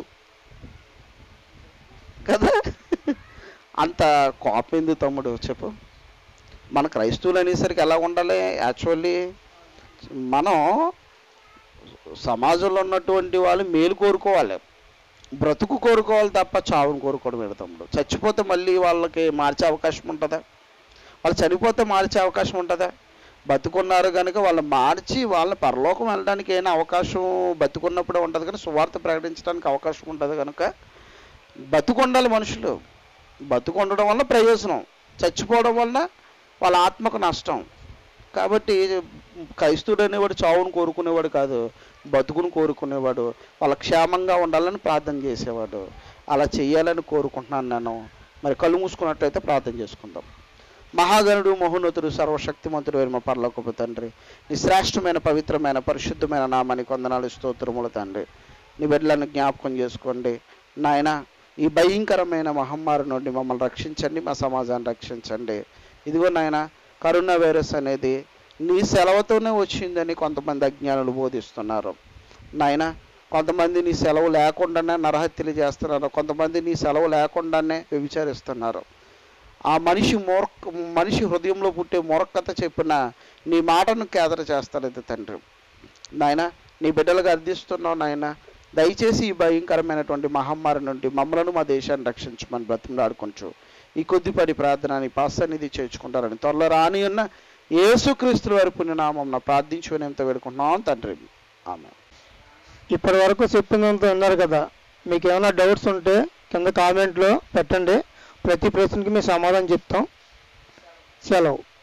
కదా. అంత కోపం ఎందుకు తమ్ముడు చెప్పు? మన క్రైస్తవులు అనేసరికి ఎలా ఉండాలి? యాక్చువల్లీ మనం సమాజంలో ఉన్నటువంటి వాళ్ళు మేలు కోరుకోవాలి, బ్రతుకు కోరుకోవాలి తప్ప చావును కోరుకోవడం ఏంటి తమ్ముడు? చచ్చిపోతే మళ్ళీ వాళ్ళకి మార్చే అవకాశం ఉంటుందా? వాళ్ళు చనిపోతే మార్చే అవకాశం ఉంటుందా? బతుకున్నారు కనుక వాళ్ళు మార్చి వాళ్ళని పరలోకం వెళ్ళడానికి అయినా అవకాశం బతుకున్నప్పుడే ఉంటుంది, కానీ సువార్త ప్రకటించడానికి అవకాశం ఉంటుంది. కనుక బతుకుండాలి మనుషులు. బతుకుండడం వల్ల ప్రయోజనం, చచ్చిపోవడం వల్ల వాళ్ళ ఆత్మకు నష్టం. కాబట్టి క్రైస్తవుడు అనేవాడు చావును కోరుకునేవాడు కాదు, బతుకును కోరుకునేవాడు, వాళ్ళ క్షేమంగా ఉండాలని ప్రార్థన చేసేవాడు. అలా చెయ్యాలని కోరుకుంటున్నాను నేను. మరి కళ్ళు మూసుకున్నట్లయితే ప్రార్థన చేసుకుందాం. మహాగణుడు మహోన్నతుడు సర్వశక్తిమంతుడు అయిన మా పరలోకపు తండ్రి, నీ శ్రేష్టమైన పవిత్రమైన పరిశుద్ధమైన నామానికి వందనాలు స్తోత్రములు తండ్రి. నీ బిడ్డలను జ్ఞాపకం చేసుకోండి నాయన. ఈ భయంకరమైన మహమ్మారి నుండి మమ్మల్ని రక్షించండి, మా సమాజాన్ని రక్షించండి. ఇదిగో నాయన, కరోనా వైరస్ అనేది నీ సెలవుతోనే వచ్చిందని కొంతమంది అజ్ఞానులు బోధిస్తున్నారు నాయన. కొంతమంది నీ సెలవు లేకుండానే నరహత్యలు చేస్తున్నారు, కొంతమంది నీ సెలవు లేకుండానే వ్యభిచారిస్తున్నారు. ఆ మనిషి మూర్ఖ మనిషి హృదయంలో పుట్టే మూర్ఖత చెప్పిన నీ మాటను కేదర చేస్తానైతే తండ్రి నాయన. నీ బిడ్డలుగా అర్థిస్తున్నావు నాయన. దయచేసి ఈ భయంకరమైనటువంటి మహమ్మారి నుండి మమ్మలను మా దేశాన్ని రక్షించమని బ్రతిమలాడుకుంటూ ఈ కొద్దిపడి ప్రార్థన నీ పాసన్నిధి చేర్చుకుంటారని త్వరలో రాని ఉన్న యేసుక్రీస్తు వారి పుణ్యనామం ప్రార్థించుకుని ఎంత వేడుకుంటున్నాం తండ్రి. ఆమె. ఇప్పటి వరకు చెప్పిందంతా విన్నారు కదా. మీకు ఏమైనా డౌట్స్ ఉంటే కింద కామెంట్లో పెట్టండి, ప్రతి ప్రశ్నకి మేము సమాధానం చెప్తాం. సెలవు.